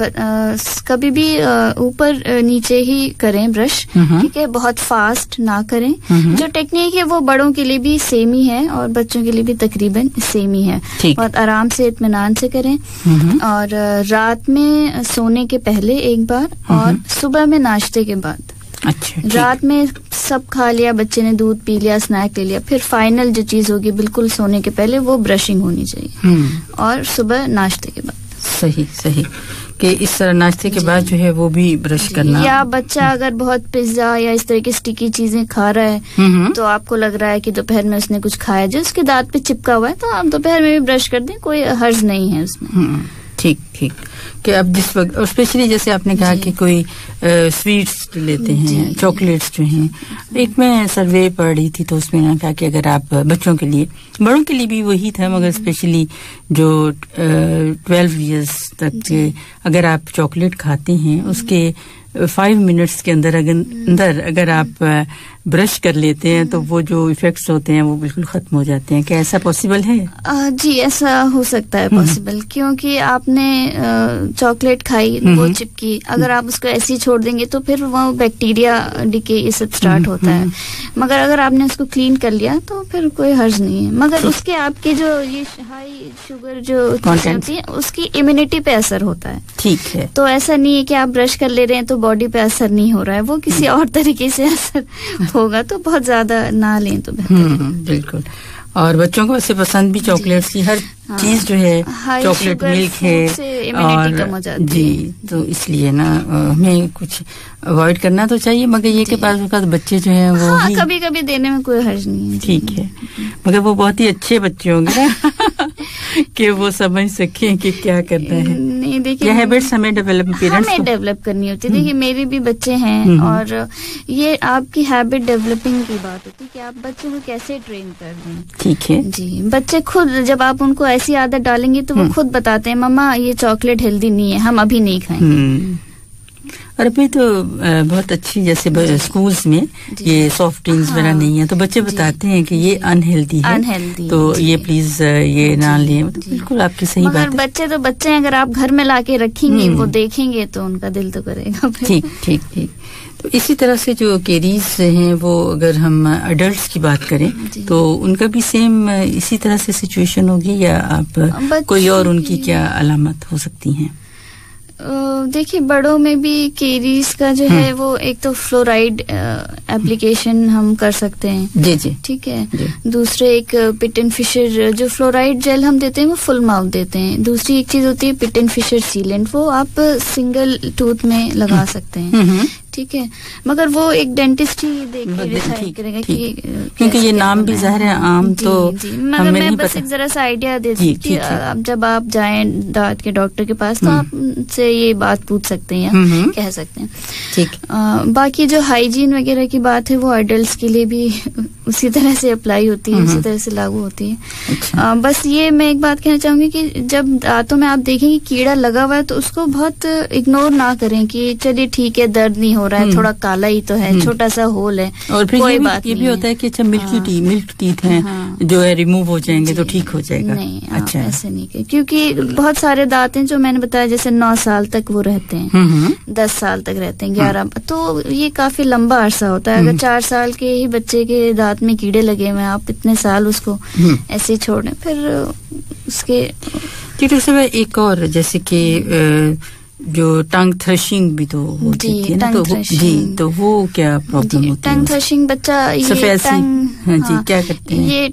S3: کبھی بھی اوپر نیچے ہی کریں برش, ٹھیک ہے, بہت فاسٹ نہ کریں. جو ٹیکنیک ہے وہ بڑوں کے لیے بھی سیم ہی ہے اور بچوں کے لیے بھی تقریباً سیم ہی ہے. بہت آرام سے اطمینان سے کریں. اور رات میں سونے کے پہلے ایک بار, اور صبح میں ناشتے کے بعد.
S2: اچھا.
S3: رات میں سب کھا لیا, بچے نے دودھ پی لیا, اسنیک لے لیا, پھر فائنل جو چیز ہوگی بالکل سونے کے پہلے وہ برشنگ ہونی چاہیے. اور صبح ناشتے کے بعد.
S2: صحیح کہ اس طرح ناشتے کے بعد جو ہے وہ بھی برش کرنا.
S3: یا بچہ اگر بہت پیزا یا اس طرح کی اسٹکی چیزیں کھا رہا ہے تو آپ کو لگ رہا ہے کہ دوپہر میں اس نے کچھ کھایا جو اس کے دانت پہ چپکا ہوا ہے, تو آپ دوپہر میں بھی برش کر دیں, کوئی حرج نہیں ہے اس میں.
S2: ٹھیک کہ اب جس وقت, اور اسپیشلی جیسے آپ نے کہا کہ کوئی سویٹس لیتے ہیں, چاکلیٹس جو ہیں. ایک میں سروے پڑھ رہی تھی تو اس میں کہا کہ اگر آپ بچوں کے لیے, بڑوں کے لیے بھی وہی تھا, مگر اسپیشلی جو 12 ایئرس تک اگر آپ چاکلیٹ کھاتے ہیں اس کے 5 منٹس کے اندر اگر آپ برش کر لیتے ہیں تو وہ جو ایفیکٹس ہوتے ہیں وہ بالکل ختم ہو جاتے ہیں. کیا ایسا پاسبل ہے؟
S3: جی ایسا ہو سکتا ہے پاسبل, کیونکہ آپ نے چاکلیٹ کھائی, وہ چپکی, اگر آپ اس کو ایسے ہی چھوڑ دیں گے تو پھر وہ بیکٹیریا ڈکے یہ سب سٹارٹ ہوتا ہے. مگر اگر آپ نے اس کو کلین کر لیا تو پھر کوئی حرج نہیں ہے. مگر اس کے آپ کے جو یہ ہائی شوگر جو ہوتی ہے اس کی امیونٹی پہ اثر ہوتا ہے.
S2: ٹھیک ہے.
S3: تو ایسا نہیں ہے کہ آپ برش کر لے رہے ہیں تو باڈی پہ اثر نہیں ہو رہا ہے, وہ کسی اور طریقے سے اثر ہوگا. تو بہت زیادہ نہ لیں تو بہتر.
S2: بالکل. اور بچوں کو ویسے پسند بھی چاکلیٹس کی ہر چیز جو ہے, چاکلیٹ ملک ہے, اور جی تو اس لیے نا ہمیں کچھ اوائڈ کرنا تو چاہیے. مگر یہ کہ بعض اوقات بچے جو ہیں وہ
S3: کبھی کبھی دینے میں کوئی حرج نہیں ہے.
S2: ٹھیک ہے, مگر وہ بہت ہی اچھے بچے ہوں گے کہ وہ سمجھ سکیں کہ کیا کرنا ہے.
S3: نہیں دیکھیے,
S2: ہیبٹس ہمیں
S3: ڈیولپ کرنی ہوتی ہے. دیکھیے میری بھی بچے ہیں, اور یہ آپ کی ہیبٹ ڈیولپنگ کی بات ہوتی ہے کہ آپ بچوں کو کیسے ٹرین کر دیں.
S2: ٹھیک ہے
S3: جی. بچے خود جب آپ ان کو ایسی عادت ڈالیں گے تو وہ خود بتاتے ہیں مما یہ چاکلیٹ ہیلدی نہیں ہے, ہم ابھی نہیں کھائیں.
S2: اور ابھی تو بہت اچھی جیسے اسکولس میں یہ سافٹ ڈرنکس وغیرہ نہیں ہے تو بچے بتاتے ہیں کہ یہ انہیلدی ہے, تو یہ پلیز یہ نہ لیں. بالکل آپ کی صحیح بات ہے.
S3: بچے تو بچے اگر آپ گھر میں لا کے رکھیں گے, وہ دیکھیں گے تو ان کا دل تو کرے گا.
S2: ٹھیک. تو اسی طرح سے جو کیریز ہیں وہ اگر ہم ایڈلٹس کی بات کریں تو ان کا بھی سیم اسی طرح سے سچویشن ہوگی, یا آپ کوئی اور ان کی کیا علامت ہو سکتی ہیں؟
S3: دیکھیے بڑوں میں بھی کیریز کا جو ہے وہ ایک تو فلورائڈ اپلیکیشن ہم کر سکتے ہیں.
S2: جی
S3: ٹھیک ہے. دوسرے ایک پٹ اینڈ فشر جو فلورائڈ جیل ہم دیتے ہیں وہ فل ماؤتھ دیتے ہیں. دوسری ایک چیز ہوتی ہے پٹ اینڈ فشر سیلنٹ, وہ آپ سنگل ٹوتھ میں لگا سکتے ہیں. ٹھیک ہے, مگر وہ ایک ڈینٹسٹ ہی دیکھ کے ڈیسائیڈ کرے گا کہ
S2: کیونکہ یہ نام بھی ظاہر ہے عام تو
S3: مگر میں بس ایک ذرا سا آئیڈیا دے دیتی ہوں. جب آپ جائیں دانت کے ڈاکٹر کے پاس تو آپ سے یہ بات پوچھ سکتے ہیں یا کہہ سکتے ہیں. ٹھیک. باقی جو ہائیجین وغیرہ کی بات ہے وہ ایڈلٹس کے لیے بھی اسی طرح سے اپلائی ہوتی ہے, اسی طرح سے لاگو ہوتی ہے. بس یہ میں ایک بات کہنا چاہوں گی کہ جب دانتوں میں آپ دیکھیں کہ کیڑا لگا ہوا ہے تو اس کو بہت اگنور نہ کریں کہ چلیے ٹھیک ہے درد نہیں ہو رہا ہے, تھوڑا کالا ہی تو ہے, چھوٹا سا ہول ہے,
S2: اور پھر کوئی بات یہ بھی ہوتا ہے کہ اچھا ملک ٹیتھ ہیں جو ہے ریموو ہو جائیں گے تو ٹھیک ہو جائے گا.
S3: نہیں اچھا ایسے نہیں, کیونکہ بہت سارے دانت ہیں جو میں نے بتایا جیسے 9 سال تک وہ رہتے ہیں, 10 سال تک رہتے ہیں, 11, تو یہ کافی لمبا عرصہ ہوتا ہے. اگر 4 سال کے ہی بچے کے دانت میں کیڑے لگے ہوئے ہیں, آپ اتنے سال اس کو ایسے ہی چھوڑ دیں, پھر اس کے
S2: ڈاکٹر صاحب ایک اور جیسے کہ جو ٹنگ تھرشنگ بھی تو ہوتی ہے نا, تو وہ کیا پرابلم ہوتی ہے؟
S3: ٹنگ تھرشنگ بچہ
S2: کیا کرتے ہیں
S3: یہ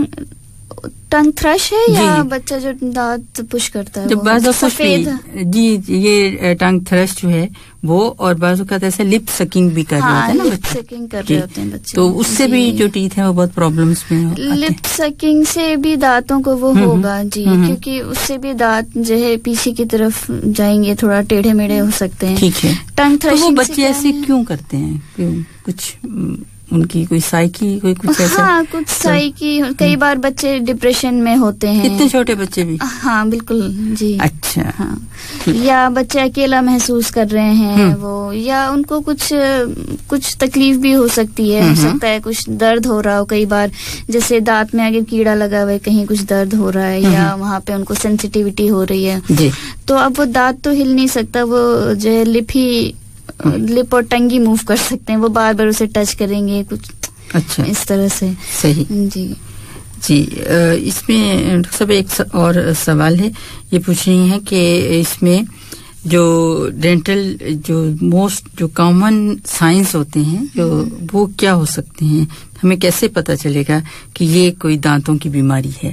S3: ٹنگ تھرش ہے یا بچہ جو دانت پش کرتا ہے
S2: بعض سفید؟ جی یہ ٹنگ تھرش جو ہے وہ, اور بعض اوقات ایسے لپ سکنگ بھی کر رہے ہوتے ہیں نا,
S3: لپ سکنگ کر رہے ہوتے ہیں بچے,
S2: تو اس سے بھی جو ٹیتھ ہیں وہ بہت پرابلمس میں
S3: لپ سکنگ سے بھی دانتوں کو وہ ہوگا جی, کیونکہ اس سے بھی دانت جو ہے پیچھے کی طرف جائیں گے, تھوڑا ٹیڑھے میڑھے ہو سکتے ہیں. ٹھیک ہے. ٹنگ تھرشنگ
S2: وہ بچے ایسے کیوں کرتے ہیں, کیوں کچھ ان کی کوئی سائیکی کوئی کچھ ایسا؟
S3: ہاں کچھ سائیکی, کئی بار بچے ڈپریشن میں ہوتے ہیں,
S2: اتنے چھوٹے بچے بھی.
S3: ہاں بالکل جی.
S2: اچھا.
S3: ہاں, یا بچے اکیلا محسوس کر رہے ہیں وہ, یا ان کو کچھ تکلیف بھی ہو سکتی ہے, ہو سکتا ہے کچھ درد ہو رہا ہو, کئی بار جیسے دانت میں اگر کیڑا لگا ہوا ہے کہیں کچھ درد ہو رہا ہے, یا وہاں پہ ان کو سینسیٹیوٹی ہو رہی ہے, تو اب وہ دانت تو ہل نہیں سکتا, وہ جو ہے لپ اور ٹنگ موو کر سکتے ہیں, وہ بار بار اسے ٹچ کریں گے کچھ. اچھا اس طرح سے.
S2: صحیح. جی اس میں ڈاکٹر صاحب ایک اور سوال ہے, یہ پوچھ رہی ہیں کہ اس میں جو ڈینٹل جو موسٹ جو کامن سائنس ہوتے ہیں جو وہ کیا ہو سکتے ہیں, ہمیں کیسے پتہ چلے گا کہ یہ کوئی دانتوں کی بیماری ہے؟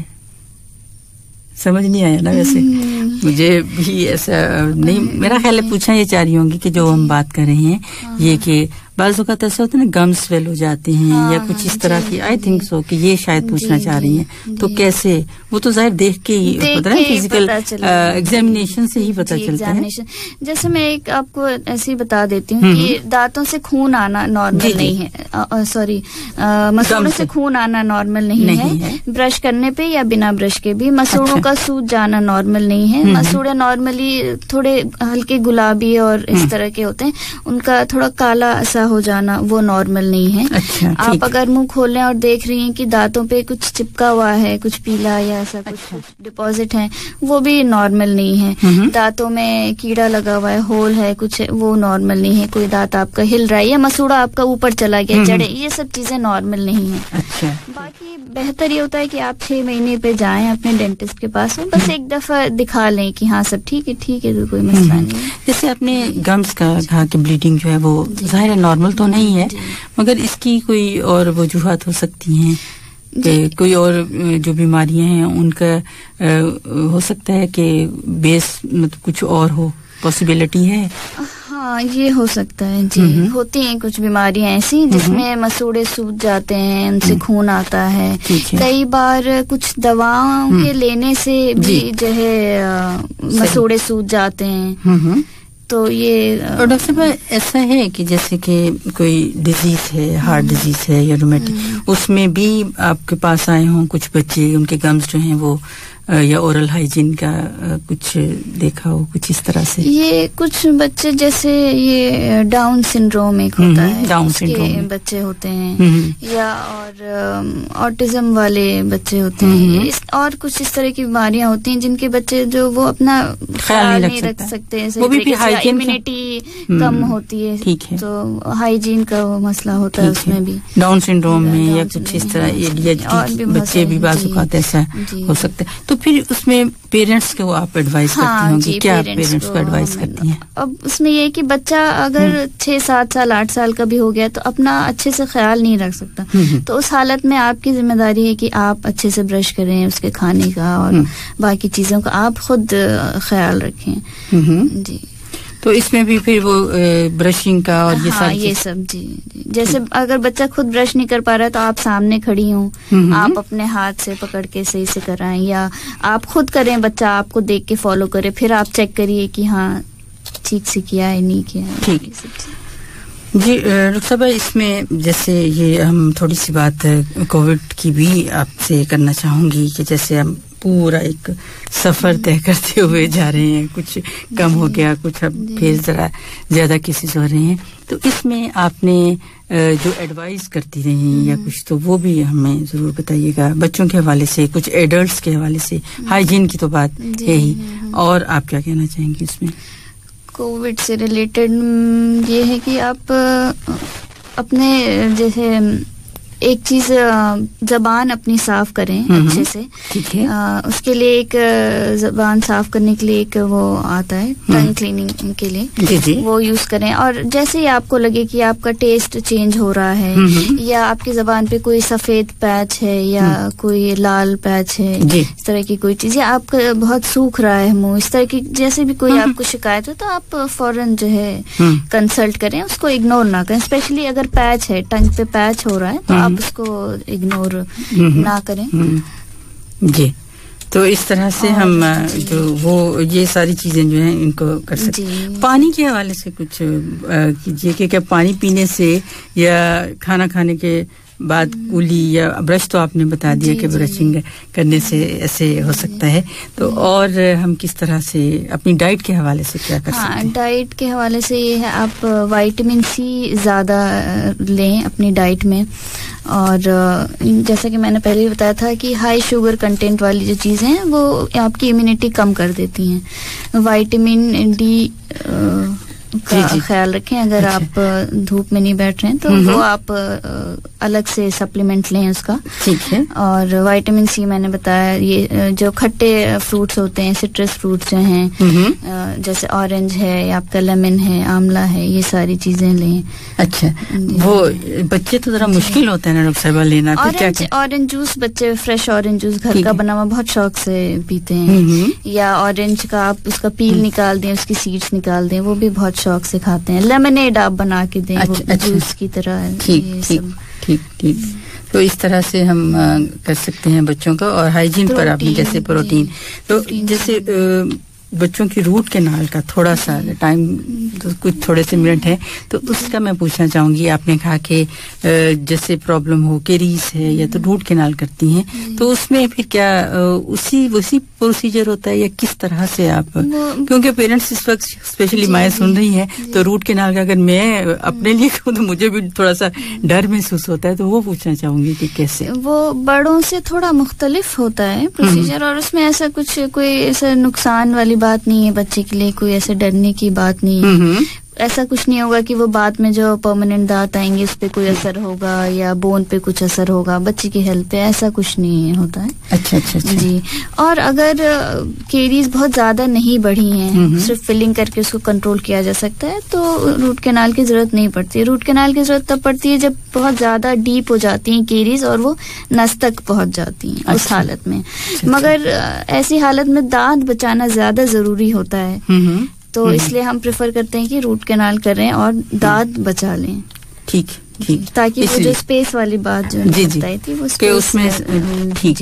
S2: سمجھ نہیں آیا نا ویسے مجھے بھی ایسا نہیں, میرا خیال ہے پوچھنا یہ چاہ رہی ہوں گی کہ جو ہم بات کر رہے ہیں یہ کہ بعض اوقات ایسا ہوتا ہے نا گم سویل ہو جاتے ہیں یا کچھ اس طرح کی, آئی تھنک سو کہ یہ شاید پوچھنا چاہ رہی ہیں. تو کیسے, وہ تو ظاہر دیکھ کے ہی پتہ ہے, فزیکل ایگزامینیشن سے ہی پتہ چلتا ہے.
S3: جیسے میں ایک آپ کو ایسے ہی بتا دیتی ہوں کہ دانتوں سے خون آنا نارمل نہیں ہے, سوری مسوڑوں سے خون آنا نارمل نہیں ہے, برش کرنے پہ یا بنا برش کے بھی مسوڑوں کا سوج جانا نارمل نہیں ہے. مسوڑے نارملی تھوڑے ہلکے گلابی اور اس طرح کے ہوتے ہیں, ان کا تھوڑا کالا سا ہو جانا وہ نارمل نہیں ہے. آپ اگر منہ کھولیں اور دیکھ رہی ہیں کہ دانتوں پہ کچھ چپکا ہوا ہے, کچھ پیلا یا ایسا کچھ ڈپازٹ ہے, وہ بھی نارمل نہیں ہے. دانتوں میں کیڑا لگا ہوا ہے, ہول ہے کچھ, وہ نارمل نہیں ہے. کوئی دانت آپ کا ہل رہا ہے یا مسوڑا آپ کا اوپر چلا گیا, جڑے, یہ سب چیزیں نارمل نہیں ہیں. باقی بہتر یہ ہوتا ہے کہ آپ 6 مہینے پہ جائیں اپنے ڈینٹسٹ کے پاس, بس ایک دفعہ دکھا لیں کہ ہاں سب ٹھیک ہے کوئی مسئلہ نہیں ہے.
S2: جیسے آپ نے گمس کا کہا کہ بلیڈنگ جو ہے وہ ظاہر نارمل تو نہیں ہے, مگر اس کی کوئی اور وجوہات ہو سکتی ہیں کہ کوئی اور جو بیماریاں ہیں ان کا ہو سکتا ہے کہ بیس مطلب کچھ اور ہو, پاسبلٹی ہے؟
S3: ہاں یہ ہو سکتا ہے جی. ہوتی ہیں کچھ بیماریاں ایسی جس میں مسوڑے سوج جاتے ہیں, ان سے خون آتا ہے. کئی بار کچھ دواؤں کے لینے سے بھی جو ہے مسوڑے سوج جاتے ہیں. تو یہ
S2: ڈاکٹر صاحب ایسا ہے کہ جیسے کہ کوئی ڈیزیز ہے, ہارٹ ڈیزیز ہے یا رومیٹک, اس میں بھی آپ کے پاس آئے ہوں کچھ بچے, ان کے گمز جو ہیں وہ یا اورل ہائیجین کا کچھ دیکھا ہو کچھ اس طرح سے؟
S3: یہ کچھ بچے جیسے یہ ڈاؤن سنڈروم ایک ہوتا ہے,
S2: ڈاؤن سنڈروم
S3: بچے ہوتے ہیں, یا اور آٹزم والے بچے ہوتے ہیں, اور کچھ اس طرح کی بیماریاں ہوتی ہیں جن کے بچے جو وہ اپنا خیال نہیں رکھ سکتے, امیونٹی کم ہوتی ہے, تو ہائیجین کا وہ مسئلہ ہوتا ہے اس میں بھی.
S2: ڈاؤن سنڈروم میں یا کچھ اس طرح بچے بھی بعض اوقات ایسا ہو سکتا ہے. تو پھر اس میں پیرنٹس کو آپ ایڈوائز کرتی ہوں گی, کیا پیرنٹس کو ایڈوائز کرتی ہیں؟
S3: اب اس میں یہ کہ بچہ اگر 6-7 سال 8 سال کا بھی ہو گیا تو اپنا اچھے سے خیال نہیں رکھ سکتا, تو اس حالت میں آپ کی ذمہ داری ہے کہ آپ اچھے سے برش کریں, اس کے کھانے کا اور باقی چیزوں کا آپ خود خیال رکھیں. جی
S2: تو اس میں بھی پھر وہ برشنگ کا اور یہ
S3: ہاں یہ سب جی جیسے اگر بچہ خود برش نہیں کر پا رہا ہے تو آپ سامنے کھڑی ہوں, آپ اپنے ہاتھ سے پکڑ کے صحیح سے کرائیں, یا آپ خود کریں, بچہ آپ کو دیکھ کے فالو کرے, پھر آپ چیک کریے کہ ہاں ٹھیک سے کیا ہے نہیں کیا ہے.
S2: ٹھیک جی رخسا اس میں جیسے یہ ہم تھوڑی سی بات کووڈ کی بھی آپ سے کرنا چاہوں گی کہ جیسے ہم پورا ایک سفر طے کرتے ہوئے جا رہے ہیں, کچھ کم ہو گیا, کچھ اب پھر ذرا زیادہ کیسز ہو رہے ہیں, تو اس میں آپ نے جو ایڈوائز کرتی رہی یا کچھ تو وہ بھی ہمیں ضرور بتائیے گا, بچوں کے حوالے سے, کچھ ایڈلٹس کے حوالے سے. ہائیجین کی تو بات ہے ہی, اور آپ کیا کہنا چاہیں گے اس میں؟
S3: کووڈ سے ریلیٹڈ یہ ہے کہ آپ اپنے جیسے ایک چیز زبان اپنی صاف کریں اچھے سے. اس کے لیے ایک زبان صاف کرنے کے لیے ایک وہ آتا ہے ٹنگ کلیننگ کے لیے, وہ یوز کریں. اور جیسے ہی آپ کو لگے کہ آپ کا ٹیسٹ چینج ہو رہا ہے یا آپ کی زبان پہ کوئی سفید پیچ ہے یا کوئی لال پیچ ہے, اس طرح کی کوئی چیز, یا آپ کا بہت سوکھ رہا ہے منہ, اس طرح کی جیسے بھی کوئی آپ کو شکایت ہو تو آپ فوراً جو ہے کنسلٹ کریں, اس کو اگنور نہ کریں. اسپیشلی اگر پیچ ہے, ٹنگ پہ پیچ ہو رہا ہے تو آپ اس کو اگنور نہ کریں.
S2: جی تو اس طرح سے ہم جو وہ یہ ساری چیزیں جو ہیں ان کو کر سکتے ہیں. پانی کے حوالے سے کچھ کیجیے کہ کیا پانی پینے سے یا کھانا کھانے کے بعد کولی یا برش تو آپ نے بتا دیا کہ برشنگ کرنے سے ایسے ہو سکتا ہے, تو اور ہم کس طرح سے اپنی ڈائٹ کے حوالے سے کیا کر سکتے ہیں؟
S3: ڈائٹ کے حوالے سے یہ ہے آپ وائٹامن سی زیادہ لیں اپنی ڈائٹ میں, اور جیسا کہ میں نے پہلے بھی بتایا تھا کہ ہائی شوگر کنٹینٹ والی جو چیزیں ہیں وہ آپ کی امیونٹی کم کر دیتی ہیں. وائٹامن ڈی کا خیال رکھیں, اگر آپ دھوپ میں نہیں بیٹھ رہے ہیں تو وہ آپ الگ سے سپلیمنٹ لیں اس کا.
S2: ٹھیک ہے.
S3: اور وائٹامن سی میں نے بتایا, یہ جو کھٹے فروٹس ہوتے ہیں, سٹرس فروٹس جو ہیں جیسے اورنج ہے یا آپ کا لیمن ہے, آملہ ہے, یہ ساری چیزیں لیں.
S2: اچھا وہ بچے تو ذرا مشکل ہوتا ہے نا رخسا لینا,
S3: اورنج جوس بچے فریش اورنج جوس گھر کا بنا ہوا بہت شوق سے پیتے ہیں, یا اورنج کا آپ اس کا پیل نکال دیں, اس کی سیڈس نکال دیں, وہ بھی بہت شوق سے کھاتے ہیں. لیمنیڈ آپ بنا کے دیں جوس کی طرح.
S2: ٹھیک. تو اس طرح سے ہم کر سکتے ہیں بچوں کا. اور ہائیجین پر آپ نے جیسے پروٹین, تو جیسے بچوں کی روٹ کینال کا تھوڑا سا ٹائم کچھ تھوڑے سے منٹ ہے تو اس کا میں پوچھنا چاہوں گی. آپ نے کہا کہ جیسے پرابلم ہو کیریز ہے یا تو روٹ کینال کرتی ہیں, تو اس میں پھر کیا اسی پروسیجر ہوتا ہے یا کس طرح سے آپ, کیونکہ پیرنٹس اس وقت اسپیشلی مائیں سن رہی ہیں تو روٹ کینال کا اگر میں اپنے لیے کہوں تو مجھے بھی تھوڑا سا ڈر محسوس ہوتا ہے, تو وہ پوچھنا چاہوں گی کہ کیسے.
S3: وہ بڑوں سے تھوڑا مختلف ہوتا ہے پروسیجر, اور اس میں ایسا کچھ کوئی ایسا نقصان والی بات نہیں ہے, بچے کے لیے کوئی ایسے ڈرنے کی بات نہیں ہے. ایسا کچھ نہیں ہوگا کہ وہ بعد میں جو پرماننٹ دانت آئیں گے اس پہ کوئی اثر ہوگا یا بون پہ کچھ اثر ہوگا, بچے کی ہیلتھ پہ ایسا کچھ نہیں ہوتا ہے.
S2: اچھا جی.
S3: اور اگر کیریز بہت زیادہ نہیں بڑھی ہیں, صرف فلنگ کر کے اس کو کنٹرول کیا جا سکتا ہے, تو روٹ کینال کی ضرورت نہیں پڑتی. روٹ کینال کی ضرورت تب پڑتی ہے جب بہت زیادہ ڈیپ ہو جاتی ہیں کیریز اور وہ نس تک پہنچ جاتی ہیں. اس حالت میں مگر ایسی حالت میں دانت بچانا زیادہ ضروری ہوتا ہے, تو اس لیے ہم پریفر کرتے ہیں کہ روٹ کینال کریں اور دانت بچا لیں.
S2: ٹھیک
S3: تاکہ وہ جو اسپیس والی بات جو بتائی تھی وہ
S2: اس میں ٹھیک.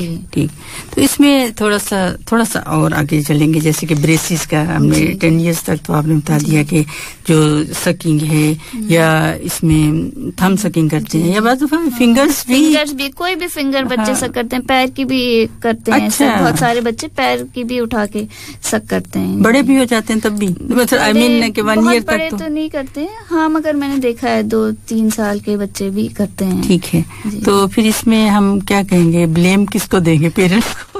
S2: تو اس میں تھوڑا سا اور آگے چلیں گے, جیسے کہ بریسز کا ہم نے 10 ایئرس تک تو آپ نے بتا دیا کہ جو سکنگ ہے یا اس میں تھم سکنگ کرتے ہیں یا بعض دفعہ فنگرز بھی
S3: کوئی بھی فنگر بچے سک کرتے ہیں, پیر کی بھی کرتے ہیں. بہت سارے بچے پیر کی بھی اٹھا کے سک کرتے ہیں.
S2: بڑے بھی ہو جاتے ہیں تب بھی, آئی مین کہ 1 ایئر تک
S3: تو نہیں کرتے ہیں. ہاں مگر میں نے دیکھا ہے 2-3 سال کے بچے بھی کرتے ہیں.
S2: ٹھیک ہے. تو پھر اس میں ہم کیا کہیں گے, بلیم کس کو دیں گے, پیرنٹس کو؟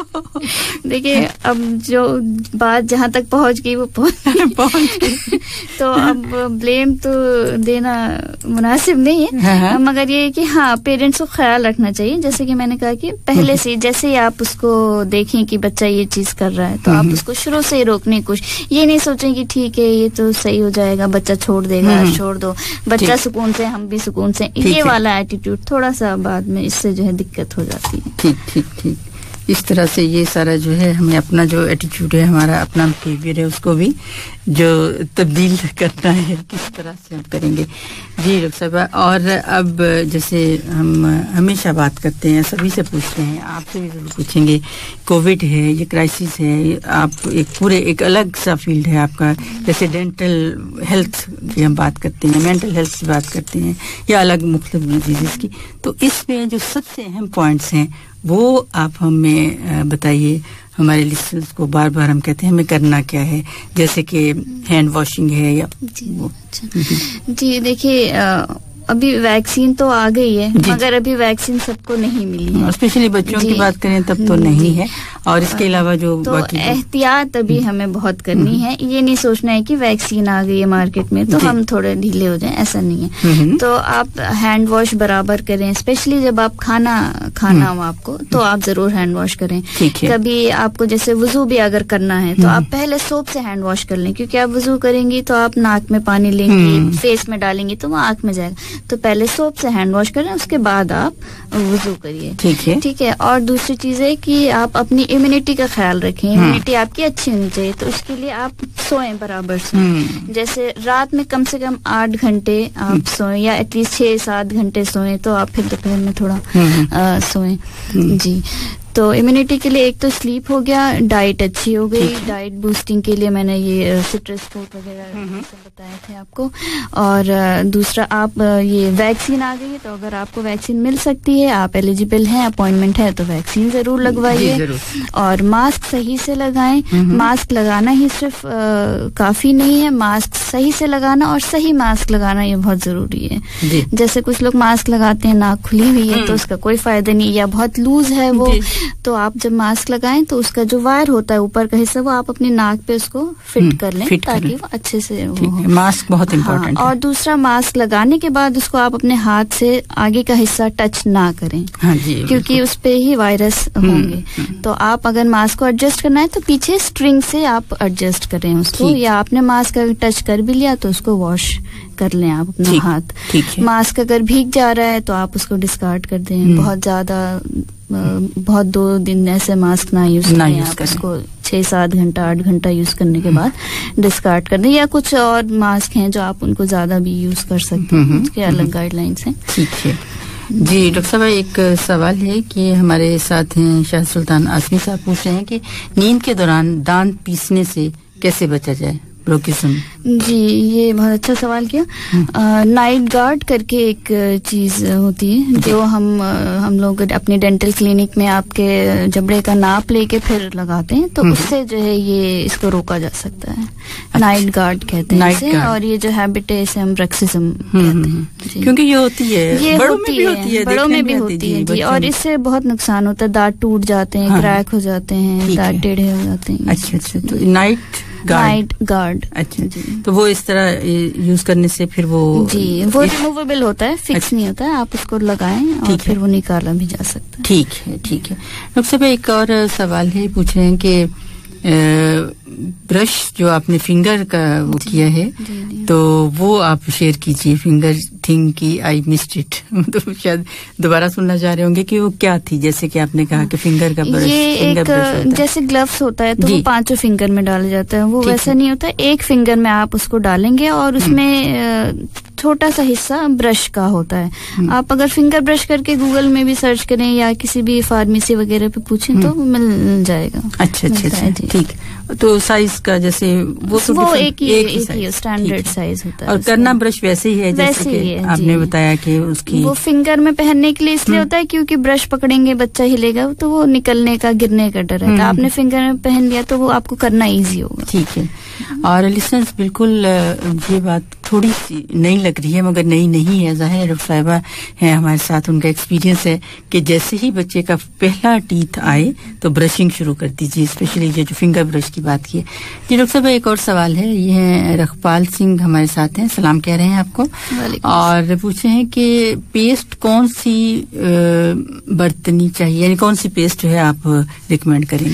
S3: دیکھیے اب جو بات جہاں تک پہنچ گئی وہ پہنچ گئی, تو اب بلیم تو دینا مناسب نہیں ہے, مگر یہ کہ ہاں پیرنٹس کو خیال رکھنا چاہیے. جیسے کہ میں نے کہا کہ پہلے سے جیسے ہی آپ اس کو دیکھیں کہ بچہ یہ چیز کر رہا ہے تو آپ اس کو شروع سے ہی روکنے کی کوشش, یہ نہیں سوچیں کہ ٹھیک ہے یہ تو صحیح ہو جائے گا, بچہ چھوڑ دے گا, چھوڑ دو, بچہ سکون سے ہم بھی سکون سے, یہ والا ایٹیٹیوڈ تھوڑا سا بعد میں اس سے جو ہے دقت ہو جاتی ہے.
S2: ٹھیک. اس طرح سے یہ سارا جو ہے ہمیں اپنا جو ایٹیٹیوڈ ہے, ہمارا اپنا بیہیویئر ہے, اس کو بھی جو تبدیل کرنا ہے, کس طرح سے ہم کریں گے. جی ڈاکٹر صاحبہ, اور اب جیسے ہم ہمیشہ بات کرتے ہیں, سبھی سے پوچھتے ہیں, آپ سے بھی ضرور پوچھیں گے, کووڈ ہے, یہ کرائسس ہے, آپ ایک الگ سا فیلڈ ہے آپ کا, جیسے ڈینٹل ہیلتھ کی ہم بات کرتے ہیں, مینٹل ہیلتھ کی بات کرتے ہیں, یا الگ مختلف ڈیزیز کی, تو اس میں جو سب سے اہم پوائنٹس ہیں وہ آپ ہمیں بتائیے. ہمارے لسنرز کو بار بار ہم کہتے ہیں ہمیں کرنا کیا ہے, جیسے کہ ہینڈ واشنگ ہے یا
S3: جی دیکھیے ابھی ویکسین تو آ گئی ہے, مگر ابھی ویکسین سب کو نہیں ملی ہے,
S2: اسپیشلی بچوں کی بات کریں تب تو نہیں ہے, اور اس کے علاوہ جو
S3: تو احتیاط ابھی ہمیں بہت کرنی ہے. یہ نہیں سوچنا ہے کہ ویکسین آ گئی ہے مارکیٹ میں تو ہم تھوڑے ڈھیلے ہو جائیں, ایسا نہیں ہے. تو آپ ہینڈ واش برابر کریں, اسپیشلی جب آپ کھانا ہو آپ کو تو آپ ضرور ہینڈ واش کریں. کبھی آپ کو جیسے وضو بھی اگر کرنا ہے تو آپ پہلے سوپ سے ہینڈ واش کر لیں, کیونکہ آپ وضو کریں گی تو آپ ناک میں پانی لیں گی, فیس میں ڈالیں گی تو وہ آنکھ میں جائے گا, تو پہلے سوپ سے ہینڈ واش کریں, اس کے بعد آپ وضو کریے. ٹھیک ہے. اور دوسری چیز ہے کہ آپ اپنی امیونٹی کا خیال رکھیں, امیونٹی آپ کی اچھی ہونی چاہیے, تو اس کے لیے آپ سوئیں برابر سوئیں. جیسے رات میں کم سے کم 8 گھنٹے آپ سوئیں, یا ایٹ لیسٹ 6-7 گھنٹے سوئیں, تو آپ پھر دوپہر میں تھوڑا سوئیں. جی تو امیونٹی کے لیے ایک تو سلیپ ہو گیا, ڈائٹ اچھی ہو گئی, ڈائٹ بوسٹنگ کے لیے میں نے یہ سٹرس فروٹ وغیرہ بتائے تھے آپ کو. اور دوسرا آپ یہ ویکسین آ گئی ہے, تو اگر آپ کو ویکسین مل سکتی ہے, آپ ایلیجیبل ہیں, اپوائنٹمنٹ ہے, تو ویکسین ضرور لگوائیے. اور ماسک صحیح سے لگائیں. ماسک لگانا ہی صرف کافی نہیں ہے, ماسک صحیح سے لگانا اور صحیح ماسک لگانا یہ بہت ضروری ہے. جیسے کچھ لوگ ماسک لگاتے ہیں ناک کھلی ہوئی ہے تو اس کا کوئی فائدہ نہیں, یا بہت لوز ہے وہ, تو آپ جب ماسک لگائیں تو اس کا جو وائر ہوتا ہے اوپر کا حصہ وہ آپ اپنی ناک پہ اس کو فٹ کر لیں, تاکہ وہ اچھے سے
S2: ماسک بہت امپورٹنٹ ہے.
S3: اور دوسرا, ماسک لگانے کے بعد اس کو آپ اپنے ہاتھ سے آگے کا حصہ ٹچ نہ کریں, کیونکہ اس پہ ہی وائرس ہوں گے. تو آپ اگر ماسک کو ایڈجسٹ کرنا ہے تو پیچھے اسٹرنگ سے آپ ایڈجسٹ کریں اس کو, یا آپ نے ماسک اگر ٹچ کر بھی لیا تو اس کو واش کر لیں آپ اپنا ہاتھ. ماسک اگر بھیگ جا رہا ہے تو آپ اس کو ڈسکارڈ کر دیں. بہت زیادہ بہت 2 دن ایسے ماسک نہ یوز کریں, آپ اس کو 6-7 گھنٹہ 8 گھنٹہ یوز کرنے کے بعد ڈسکارڈ کر دیں. یا کچھ اور ماسک ہیں جو آپ ان کو زیادہ بھی یوز کر سکتے ہیں, اس کے الگ گائیڈ لائنس ہیں.
S2: ٹھیک ہے. جی ڈاکٹر صاحب, ایک سوال ہے کہ ہمارے ساتھ ہیں شاہ سلطان آسمی صاحب, پوچھ رہے ہیں کہ نیند کے دوران دانت پیسنے سے کیسے بچا جائے, بروکسم.
S3: جی یہ بہت اچھا سوال کیا. نائٹ گارڈ کر کے ایک چیز ہوتی ہے جو ہم لوگ اپنے ڈینٹل کلینک میں آپ کے جبڑے کا ناپ لے کے پھر لگاتے ہیں, تو اس سے جو ہے یہ اس کو روکا جا سکتا ہے. نائٹ گارڈ کہتے ہیں اسے, اور یہ جو ہیبٹ ہے اسے ہم برکسزم کہتے ہیں.
S2: کیونکہ یہ ہوتی ہے,
S3: یہ بڑوں میں بھی ہوتی ہے. جی, اور اس سے بہت نقصان ہوتا ہے, دانت ٹوٹ جاتے ہیں, کریک ہو جاتے ہیں, دانت ٹیڑھے ہو جاتے ہیں.
S2: اچھا, تو نائٹ
S3: گارڈ.
S2: اچھا, تو وہ اس طرح یوز کرنے سے پھر وہ
S3: وہ ریموویبل ہوتا ہے, فکس نہیں ہوتا ہے, آپ اس کو لگائیں اور پھر وہ نکالا بھی جا سکتا ہے.
S2: ٹھیک ہے. ڈاکٹر صاحب ایک اور سوال ہے, پوچھ رہے ہیں کہ برش جو آپ نے فنگر کا وہ کیا ہے, تو وہ آپ شیئر کیجیے. فنگر تھنگ کی آئی مسڈ اٹ, تو شاید دوبارہ سننا چاہ رہے ہوں گے کہ وہ کیا تھی. جیسے کہ آپ نے کہا کہ فنگر کا برش,
S3: یہ ایک جیسے گلوز ہوتا ہے تو وہ 5 فنگر میں ڈالا جاتا ہے, وہ ویسا نہیں ہوتا. ایک فنگر میں آپ اس کو ڈالیں گے اور اس میں چھوٹا سا حصہ برش کا ہوتا ہے. آپ اگر فنگر برش کر کے گوگل میں بھی سرچ کریں یا کسی بھی فارمیسی وغیرہ پہ پوچھیں تو مل جائے گا.
S2: اچھا, ٹھیک. تو سائز کا جیسے وہ
S3: ایک ہی اسٹینڈرڈ سائز ہوتا ہے,
S2: اور کرنا برش ویسے ہی ہے جیسے کہ آپ نے بتایا کہ اس کی
S3: وہ فنگر میں پہننے کے لیے اس لیے ہوتا ہے کیونکہ برش پکڑیں گے بچہ ہلے گا تو وہ نکلنے کا, گرنے کا ڈر رہتا ہے. آپ نے فنگر میں پہن لیا تو وہ آپ کو کرنا ایزی ہوگا.
S2: ٹھیک ہے. اور لسنرز بالکل یہ بات تھوڑی سی نئی لگ رہی ہے مگر نئی نہیں ہے. ظاہر ڈاکٹر صاحبہ ہیں ہمارے ساتھ, ان کا ایکسپیرینس ہے کہ جیسے ہی بچے کا پہلا ٹیتھ آئے تو برشنگ شروع کر دیجیے, اسپیشلی جو فنگر برش کی بات کی ہے. جی ڈاکٹر صاحبہ ایک اور سوال ہے, یہ ہے رخپال سنگھ ہمارے ساتھ ہیں, سلام کہہ رہے ہیں آپ کو, اور پوچھ رہے ہیں کہ پیسٹ کون سی برتنی چاہیے, یعنی کون سی پیسٹ جو ہے آپ ریکمینڈ کریں گے.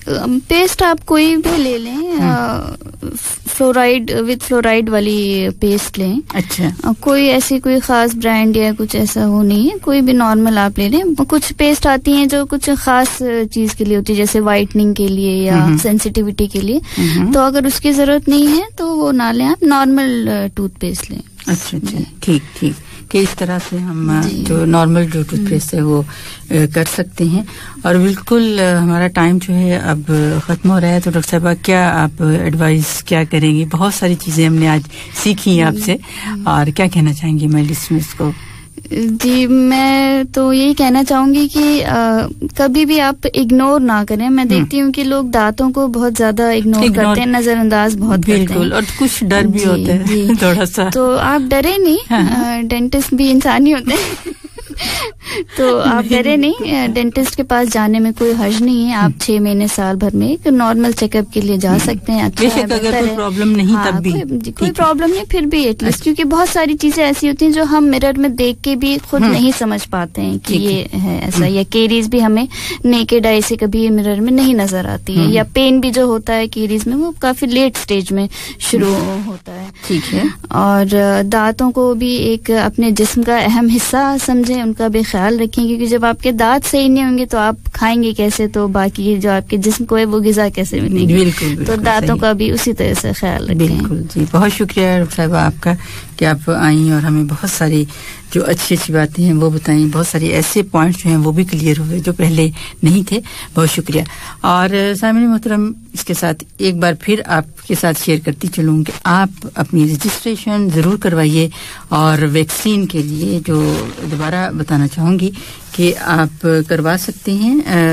S3: پیسٹ آپ کوئی بھی لے لیں, فلورائڈ وتھ فلورائڈ والی پیسٹ لیں.
S2: اچھا,
S3: کوئی ایسی کوئی خاص برانڈ یا کچھ ایسا وہ نہیں ہے, کوئی بھی نارمل آپ لے لیں. کچھ پیسٹ آتی ہیں جو کچھ خاص چیز کے لیے ہوتی ہے, جیسے وائٹننگ کے لیے یا سینسیٹیوٹی کے لیے, تو اگر اس کی ضرورت نہیں ہے تو وہ نہ لیں, آپ نارمل ٹوتھ پیسٹ لیں.
S2: اچھا اچھا, ٹھیک ٹھیک, کہ اس طرح سے ہم جو نارمل جو ٹوتھ پیسٹ ہے وہ کر سکتے ہیں. اور بالکل ہمارا ٹائم جو ہے اب ختم ہو رہا ہے, تو ڈاکٹر صاحبہ کیا آپ ایڈوائز کیا کریں گی؟ بہت ساری چیزیں ہم نے آج سیکھی ہیں آپ سے, اور کیا کہنا چاہیں گی ہمارے لسنرز کو؟
S3: جی, میں تو یہی کہنا چاہوں گی کہ کبھی بھی آپ اگنور نہ کریں. میں دیکھتی ہوں کہ لوگ دانتوں کو بہت زیادہ اگنور کرتے ہیں, نظر انداز بہت کرتے ہیں.
S2: بالکل, اور کچھ ڈر بھی ہوتا ہے تھوڑا سا.
S3: تو آپ ڈرے نہیں, ڈینٹسٹ بھی انسان ہی ہوتے ہیں, تو آپ ڈرے نہیں. ڈینٹسٹ کے پاس جانے میں کوئی حرج نہیں ہے. آپ 6 مہینے سال بھر میں ایک نارمل چیک اپ کے لیے جا سکتے ہیں. اچھا ہے,
S2: اگر کوئی پرابلم نہیں تب بھی
S3: کوئی پرابلم نہیں, پھر بھی ایٹ لیسٹ, کیونکہ بہت ساری چیزیں ایسی ہوتی ہیں جو ہم مرر میں دیکھ کے بھی خود نہیں سمجھ پاتے ہیں کہ یہ ہے ایسا, یا کیریز بھی ہمیں نیکڈ آئی سے کبھی مرر میں نہیں نظر آتی ہے, یا پین بھی جو ہوتا ہے کیریز میں وہ کافی لیٹ سٹیج میں شروع ہوتا ہے.
S2: ٹھیک ہے.
S3: اور دانتوں کو بھی ایک اپنے جسم کا اہم حصہ سمجھیں, ان کا بھی خیال رکھیں, کیونکہ جب آپ کے دانت صحیح نہیں ہوں گے تو آپ کھائیں گے کیسے, تو باقی جو آپ کے جسم کو ہے وہ غذا کیسے ملے گی.
S2: بالکل,
S3: تو دانتوں کا بھی اسی طرح سے خیال رکھیں.
S2: بالکل جی, بہت شکریہ ڈاکٹر صاحبہ آپ کا کہ آپ آئیں اور ہمیں بہت ساری جو اچھی اچھی باتیں ہیں وہ بتائیں. بہت سارے ایسے پوائنٹس جو ہیں وہ بھی کلیئر ہوئے جو پہلے نہیں تھے. بہت شکریہ. اور سامعین محترم, اس کے ساتھ ایک بار پھر آپ کے ساتھ شیئر کرتی چلوں کہ آپ اپنی رجسٹریشن ضرور کروائیے, اور ویکسین کے لیے جو دوبارہ بتانا چاہوں گی کہ آپ کروا سکتے ہیں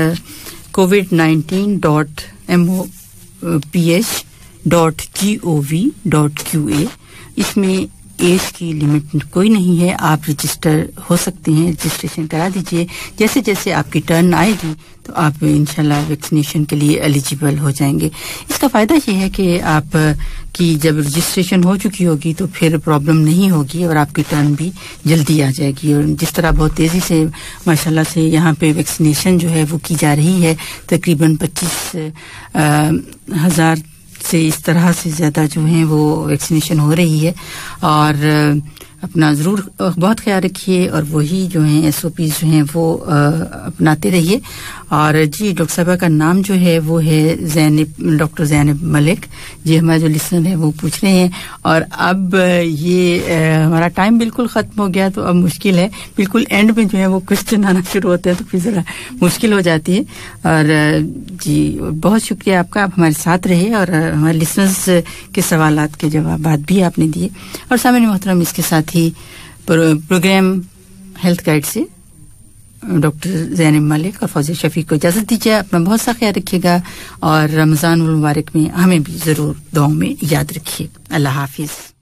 S2: covid19.moph.gov.qa. اس میں ایج کی لمٹ کوئی نہیں ہے, آپ رجسٹر ہو سکتے ہیں, رجسٹریشن کرا دیجئے. جیسے جیسے آپ کی ٹرن آئے گی تو آپ انشاءاللہ ویکسینیشن کے لیے ایلیجیبل ہو جائیں گے. اس کا فائدہ یہ ہے کہ آپ کی جب رجسٹریشن ہو چکی ہوگی تو پھر پرابلم نہیں ہوگی, اور آپ کی ٹرن بھی جلدی آ جائے گی. اور جس طرح بہت تیزی سے ماشاءاللہ سے یہاں پہ ویکسینیشن جو ہے وہ کی جا رہی ہے, تقریباً 25,000 سے اس طرح سے زیادہ جو ہیں وہ ویکسینیشن ہو رہی ہے. اور اپنا ضرور بہت خیال رکھیے, اور وہی جو ہیں SOPs جو ہیں وہ اپناتے رہیے. اور جی, ڈاکٹر صاحبہ کا نام جو ہے وہ ہے ڈاکٹر زینب ملک. جی, ہمارے جو لسنر ہیں وہ پوچھ رہے ہیں, اور اب یہ ہمارا ٹائم بالکل ختم ہو گیا, تو اب مشکل ہے, بالکل اینڈ میں جو ہے وہ کوسچن آنا شروع ہوتے ہیں تو پھر ذرا مشکل ہو جاتی ہے. اور جی, بہت شکریہ آپ کا, آپ ہمارے ساتھ رہے, اور ہمارے لسنرز کے سوالات کے جوابات بھی آپ نے دیے. اور سامعین محترم, اس کے ساتھ ہی پروگرام ہیلتھ گائیڈ سے ڈاکٹر زینب ملک اور فوزیہ شفیق کو اجازت دیجیے. اپنا بہت سا خیال رکھیے گا, اور رمضان المبارک میں ہمیں بھی ضرور دعاؤں میں یاد رکھیے. اللہ حافظ.